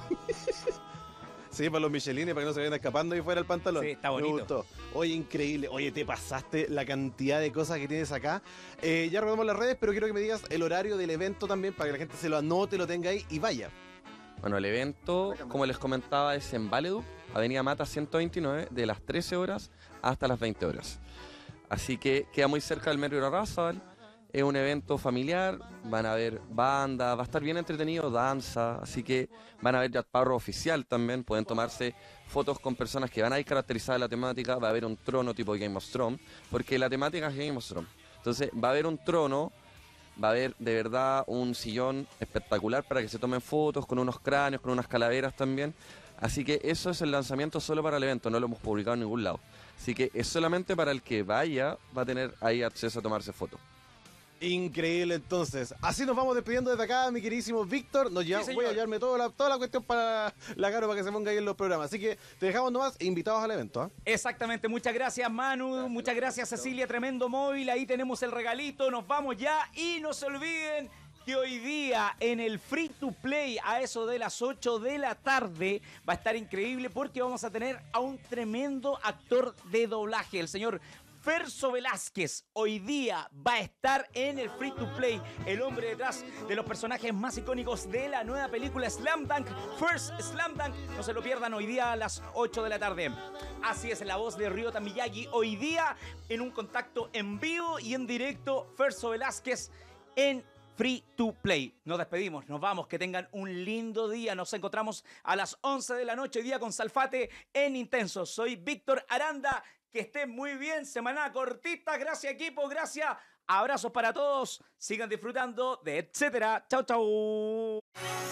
Speaker 3: Sí, para los michelines, para que no se vayan escapando ahí fuera el pantalón.
Speaker 2: Sí, está
Speaker 3: Me
Speaker 2: bonito.
Speaker 3: gustó. Oye, increíble. Oye, te pasaste la cantidad de cosas que tienes acá. Ya rodamos las redes, pero quiero que me digas el horario del evento también, para que la gente se lo anote, lo tenga ahí y vaya.
Speaker 4: Bueno, el evento, como les comentaba, es en Valeduc, Avenida Mata 129, de las 13 horas hasta las 20 horas. Así que queda muy cerca del Mercury Arrasal. Es un evento familiar, van a haber bandas, va a estar bien entretenido, danza, así que van a haver Jack Sparrow oficial también, pueden tomarse fotos con personas que van a ir caracterizadas de la temática, va a haber un trono tipo Game of Thrones, porque la temática es Game of Thrones. Entonces va a haber un trono, va a haber de verdad un sillón espectacular para que se tomen fotos, con unos cráneos, con unas calaveras también. Así que eso es el lanzamiento solo para el evento, no lo hemos publicado en ningún lado. Así que es solamente para el que vaya, va a tener ahí acceso a tomarse fotos.
Speaker 3: Increíble, entonces. Así nos vamos despidiendo desde acá, mi queridísimo Víctor. Voy a llevarme toda la cuestión para la Caro para que se ponga ahí en los programas. Así que te dejamos nomás invitados al evento. ¿Eh?
Speaker 2: Exactamente, muchas gracias Manu, muchas gracias Cecilia, tremendo móvil. Ahí tenemos el regalito, nos vamos ya y no se olviden que hoy día en el Free to Play a eso de las 8 de la tarde va a estar increíble porque vamos a tener a un tremendo actor de doblaje, el señor Ferso Velázquez. Hoy día va a estar en el Free to Play, el hombre detrás de los personajes más icónicos de la nueva película Slam Dunk, First Slam Dunk. No se lo pierdan hoy día a las 8 de la tarde. Así es, la voz de Ryota Miyagi hoy día en un contacto en vivo y en directo, Ferso Velázquez en Free to Play. Nos despedimos, nos vamos, que tengan un lindo día. Nos encontramos a las 11 de la noche, hoy día con Salfate en Intenso. Soy Víctor Aranda. Que estén muy bien, semana cortita. Gracias, equipo, gracias. Abrazos para todos. Sigan disfrutando de etcétera. Chau, chau.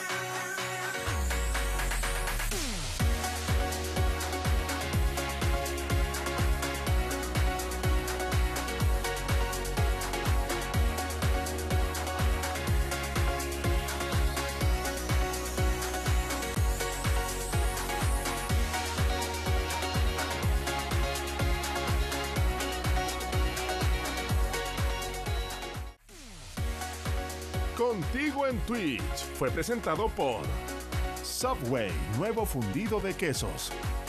Speaker 1: Contigo en Twitch fue presentado por Subway, nuevo fundido de quesos.